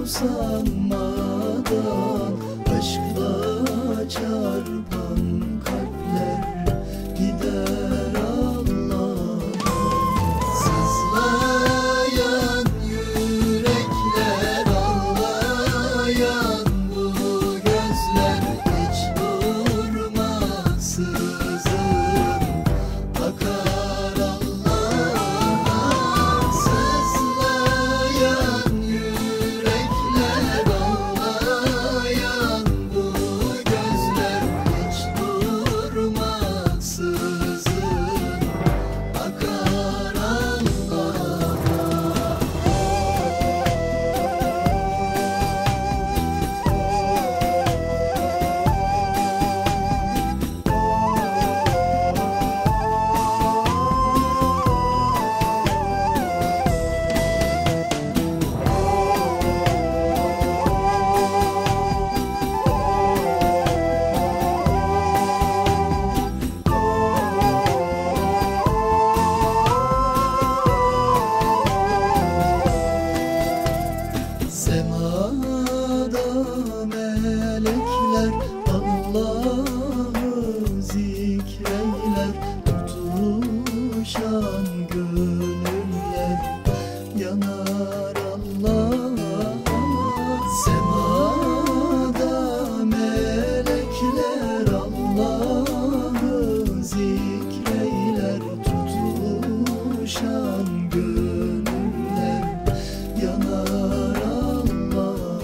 usanmadan aşkla çarpan kalpler gider Allah'a. Sızlayan yürekler, ağlayan bu gözler hiç durmaksızın akar Allah'a. Sızlayan yürekler, ağlayan bu gözler hiç durmaksızın akar Allah'a. Semada melekler Allah'ı zikreyler, tutuşan gönüller yanar Allah'a. Semada melekler Allah'ı zikreyler, tutuşan gönüller yanar Allah'a.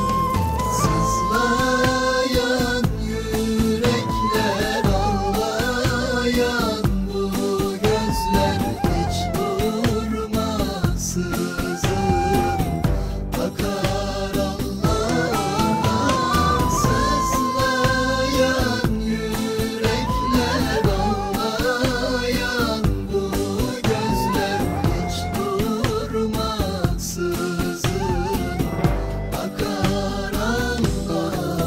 Sızlayan yürekler, ağlayan bu gözler hiç durmaksızın akar Allah'a. Sızlayan yürekler, ağlayan bu gözler hiç durmaksızın akar Allah'a.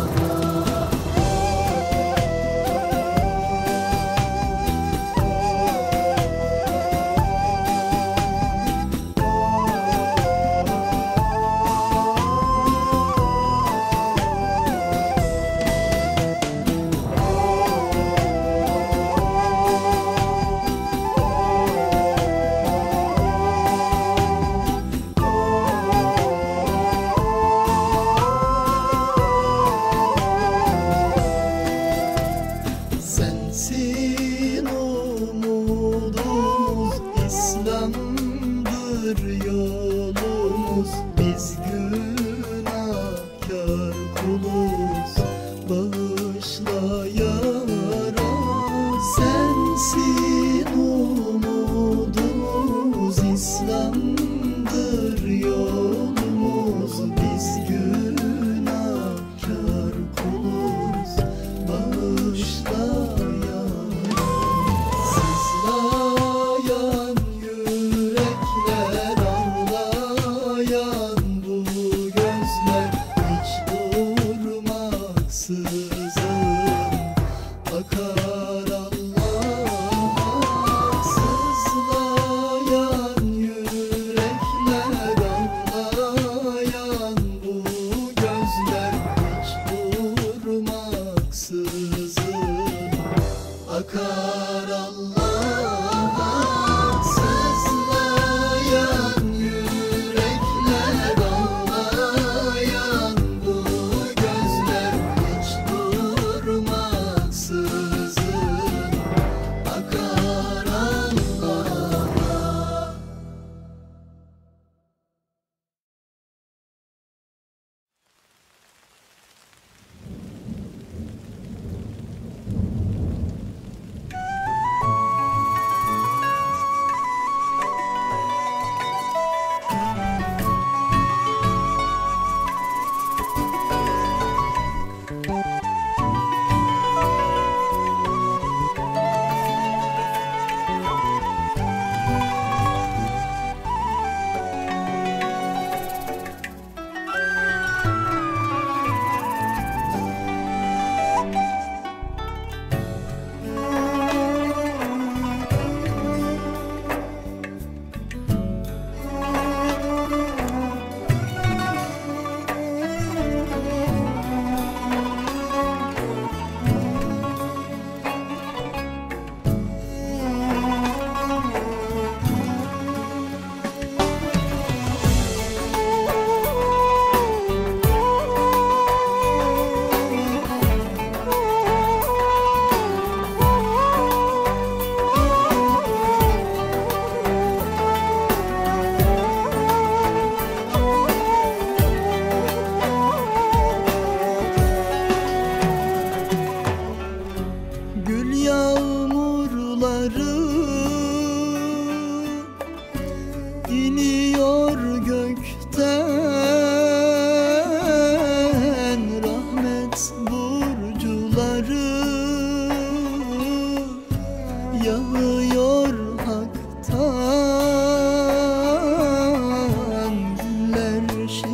Sensin umudumuz, İslam'dır yolumuz. Biz günahkar kuluz, bağışla ya Rab. Sensin umudumuz, İslam'dır yolumuz. Biz günahkar kuluz, bağışla ya Rab. Sızlayan yürekler, ağlayan bu gözler hiç durmaksızın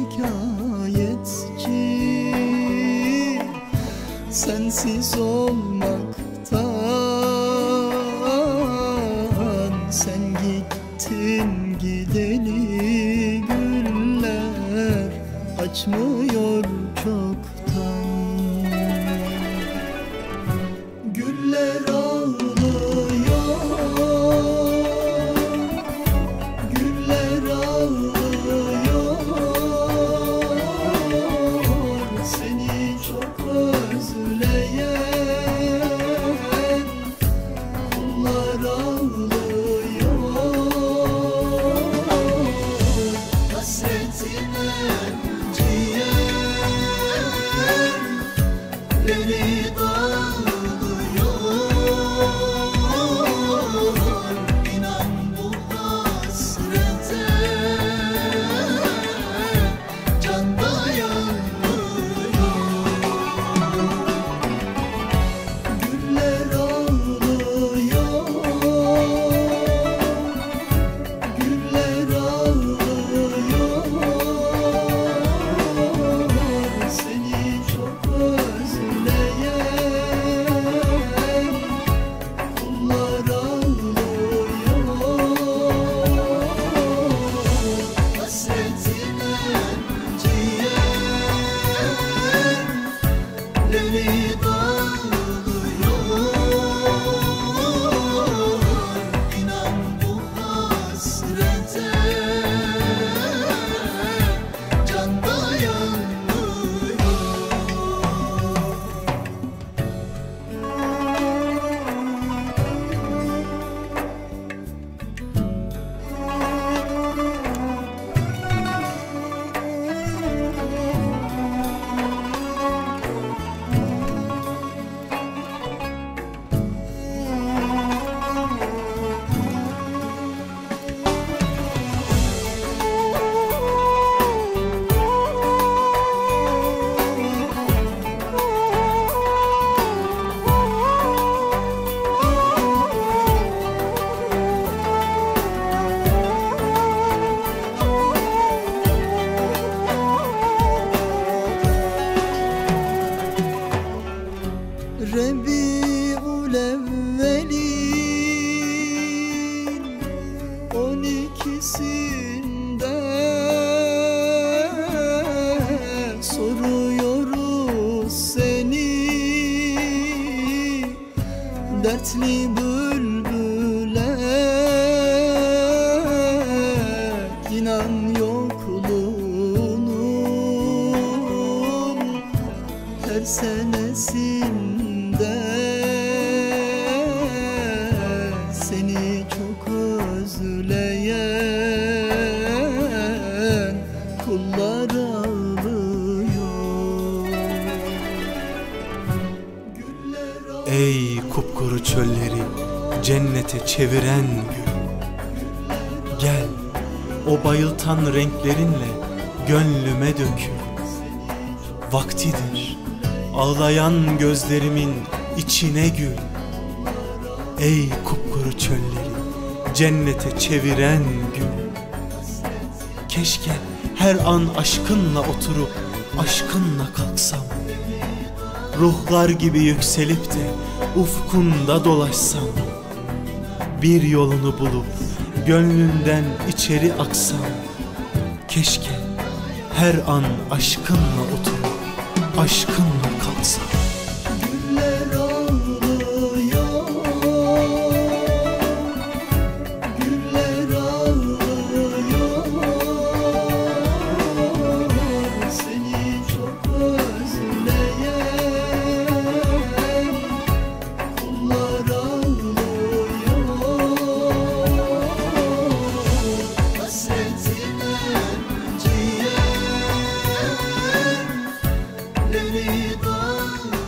şikayetçi, sensiz olmaktan. Sen gittin gideli, güller açmıyor çoktan. Güller ağlıyor, güller ağlıyor, seni çok özleyen kullar ağlıyor. Hasretine ciğerleri dağılıyor. İnan bu hasrete can dayanmıyor. Güller ağlıyor, güller ağlıyor, seni çok özleyen kullar ağlıyor. Hasretine ciğerleri dağılıyor. İnan bu hasrete can dayanmıyor. Rebi'ül evvelin on ikisinde soruyoruz seni, dertli bülbüle. İnan yokluğunun her senesinde seni çok özleyen kullar ağlıyor. Güller Ey kupkuru çölleri cennete çeviren gül, gel o bayıltan renklerinle gönlüme dökül. Vaktidir ağlayan gözlerimin içine gül. Ey kupkuru çölleri cennete çeviren gül, keşke her an aşkınla oturup aşkınla kalksam, ruhlar gibi yükselip de ufkunda dolaşsam, bir yolunu bulup gönlünden içeri aksam, keşke her an aşkınla oturup aşkınla kalksam. güller ağlıyor, güller ağlıyor, seni çok özleyen kullar ağlıyor. Hasretine ciğerleri dağılıyor.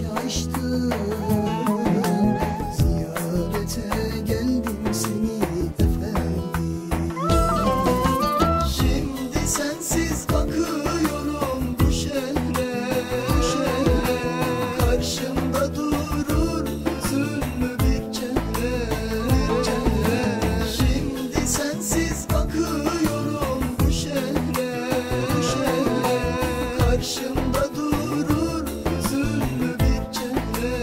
açtın. Ziyarete geldim seni efendim. Şimdi sensiz bakıyorum bu şehre, bu şehre. Karşımda durur hüzünlü bir çehre, bir çehre. Şimdi sensiz bakıyorum bu şehre, bu şehre. Karşımda durur hüzünlü bir çehre.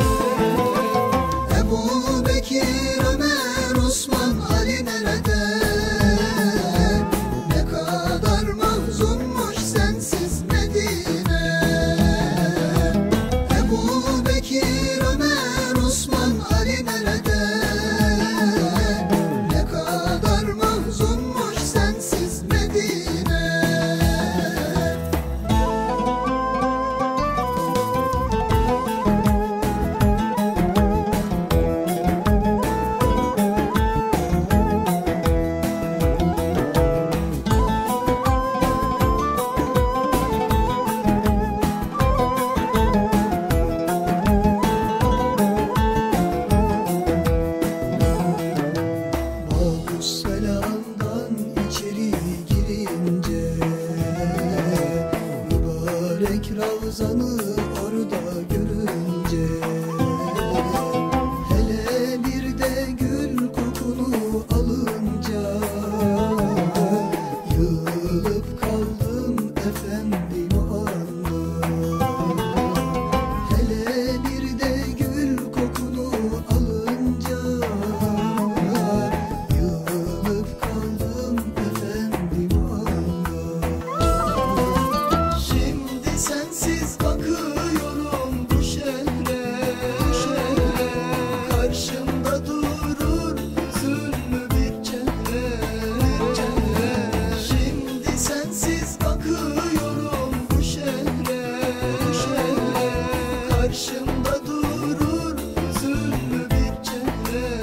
Ebu Bekir, Ömer, Osman, Ali nerede? Ne kadar mahzunmuş sensiz Medine. Ebu Bekir, Ömer, Osman, Ali nerede? Ne kadar mahzunmuş sensiz Medine. Selamdan içeri girince mübarek Ravzanı orada görünce, hele bir de gül kokunu alınca yığılıp kaldım efendim o anda. Hele bir de gül kokunu alınca yığılıp kaldım efendim o anda. Şimdi sensiz bakıyorum bu şehre, bu şehre. Karşımda durur hüzünlü bir çehre, bir çehre. Şimdi sensiz bakıyorum bu şehre, bu şehre. Karşımda durur hüzünlü bir çehre.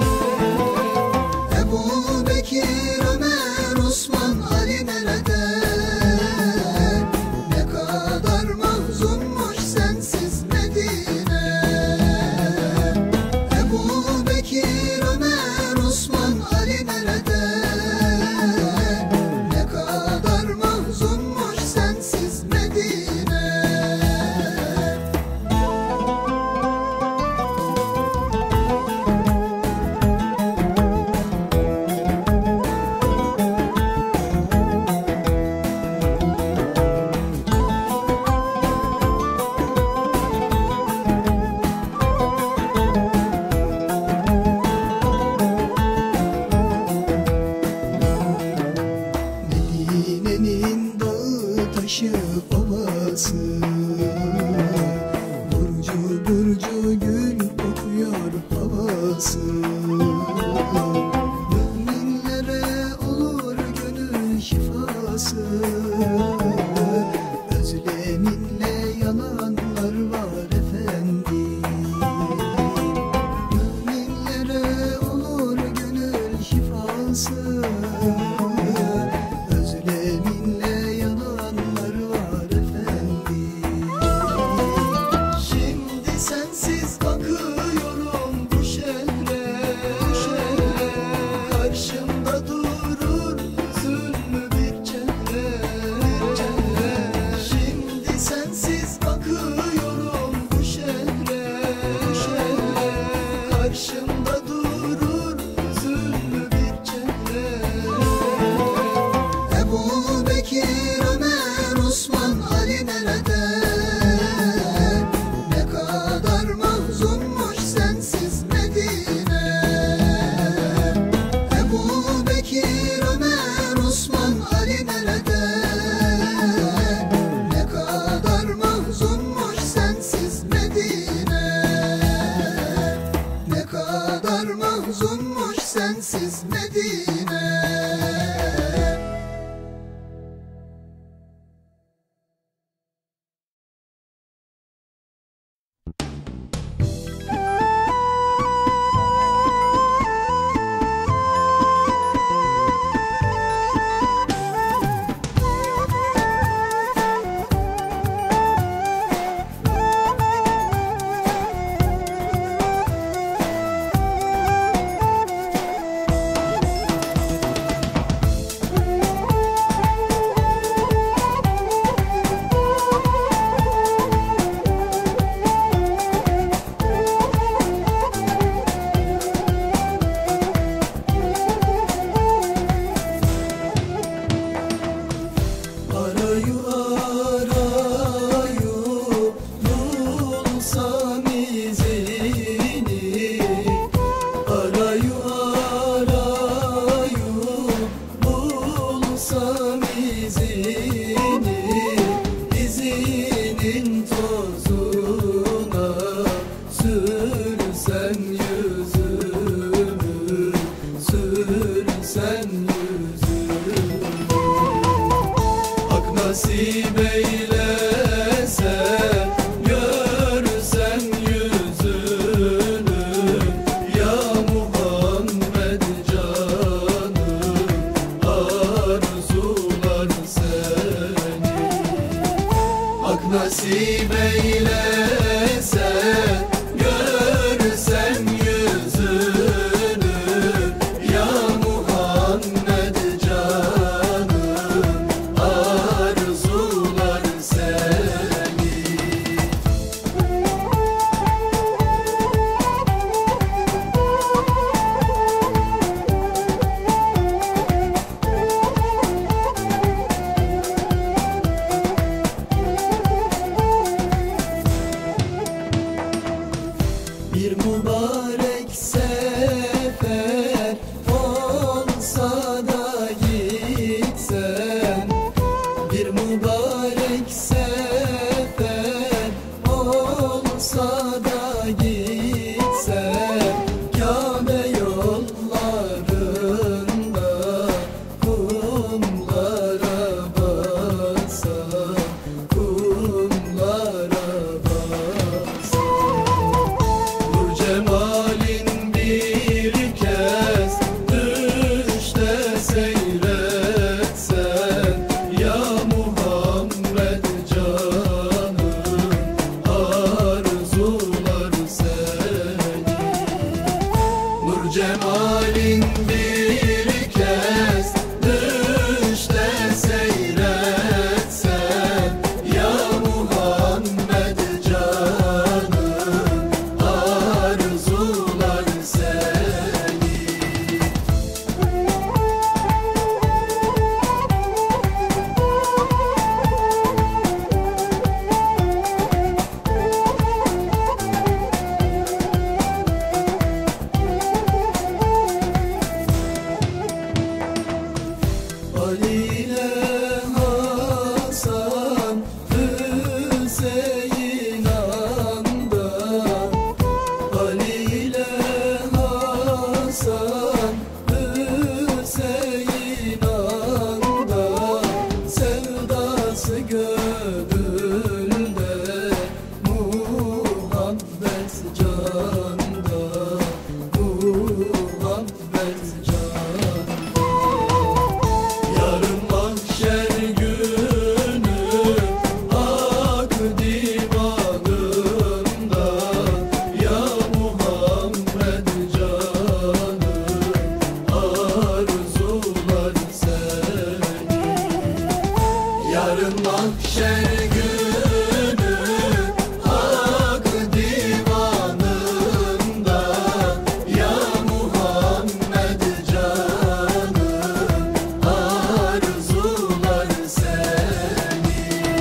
Ebu Bekir, Ömer, Osman, Ali nerede? Ne kadar mahzunmuş sensiz Medine. Ebu Bekir, Ömer, Osman, Ali nerede? Ne kadar mahzunmuş sensiz Medine. Medine'nin dağı taşı ovası, burcu burcu gül kokuyor havası. Müminlere olur gönül şifası, özleminle yananlar var efendim. Müminlere olur gönül şifası, özleminle yananlar var efendim. Şimdi sensiz bakıyorum bu şehre, bu şehre. Karşımda durur hüzünlü bir çehre, bir çehre. Şimdi sensiz bakıyorum bu şehre, bu şehre. Karşımda durur hüzünlü bir çehre. Ebu Bekir, Ömer, Osman, Ali nerede? Ne kadar mahzunmuş sensiz Medine. Ebu Bekir, Ömer, Osman, Ali nerede? Ne kadar mahzunmuş sensiz Medine. Ne kadar bulsam izini, arayu arayu bulsam izini, izinin tozuna sürsen yüzümü, sürsen yüzümü. Hak nasip eylese görsen yüzünü, ya Muhammed canım arzular seni. Hak nasip eylese görsen yüzünü, ya Muhammed canım arzular seni. Bir mübarek sefer olsa da gitsen, bir mübarek sefer olsa da gitsen, Kabe yollarında kumlara bassan, kumlara bassan. Nur cemalin bir kez düşte seyretsen, ya Muhammed canım arzular seni. Nur cemalin bir kez düşte seyretsen, ya Muhammed canım arzular seni. Ali ile Hasan Hüseyin anda, Ali ile Hasan Hüseyin anda, sevdası gönülde, muhabbet canda, muhabbet canda. Yarın mahşer günü hak divanında, ya Muhammed canım arzular seni. Yarın mahşer günü hak divanında, ya Muhammed canım arzular seni.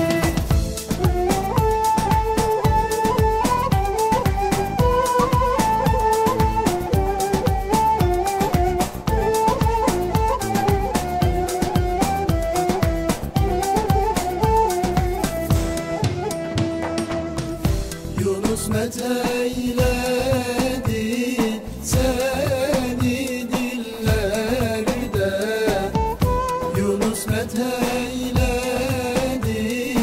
Yunus meteyledi seni dillerde, Yunus meteyledi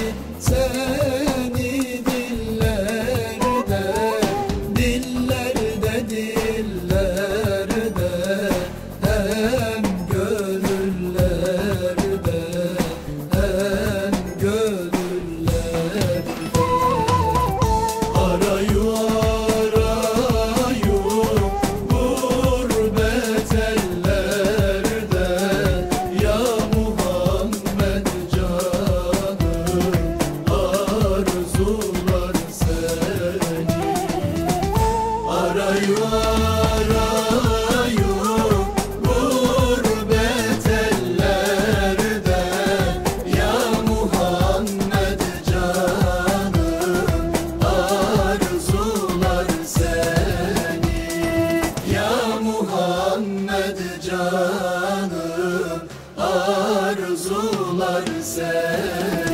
seni dillerde, dillerde dillerde hem gönüllerde, hem gönüllerde. Arayu arayu arzular sen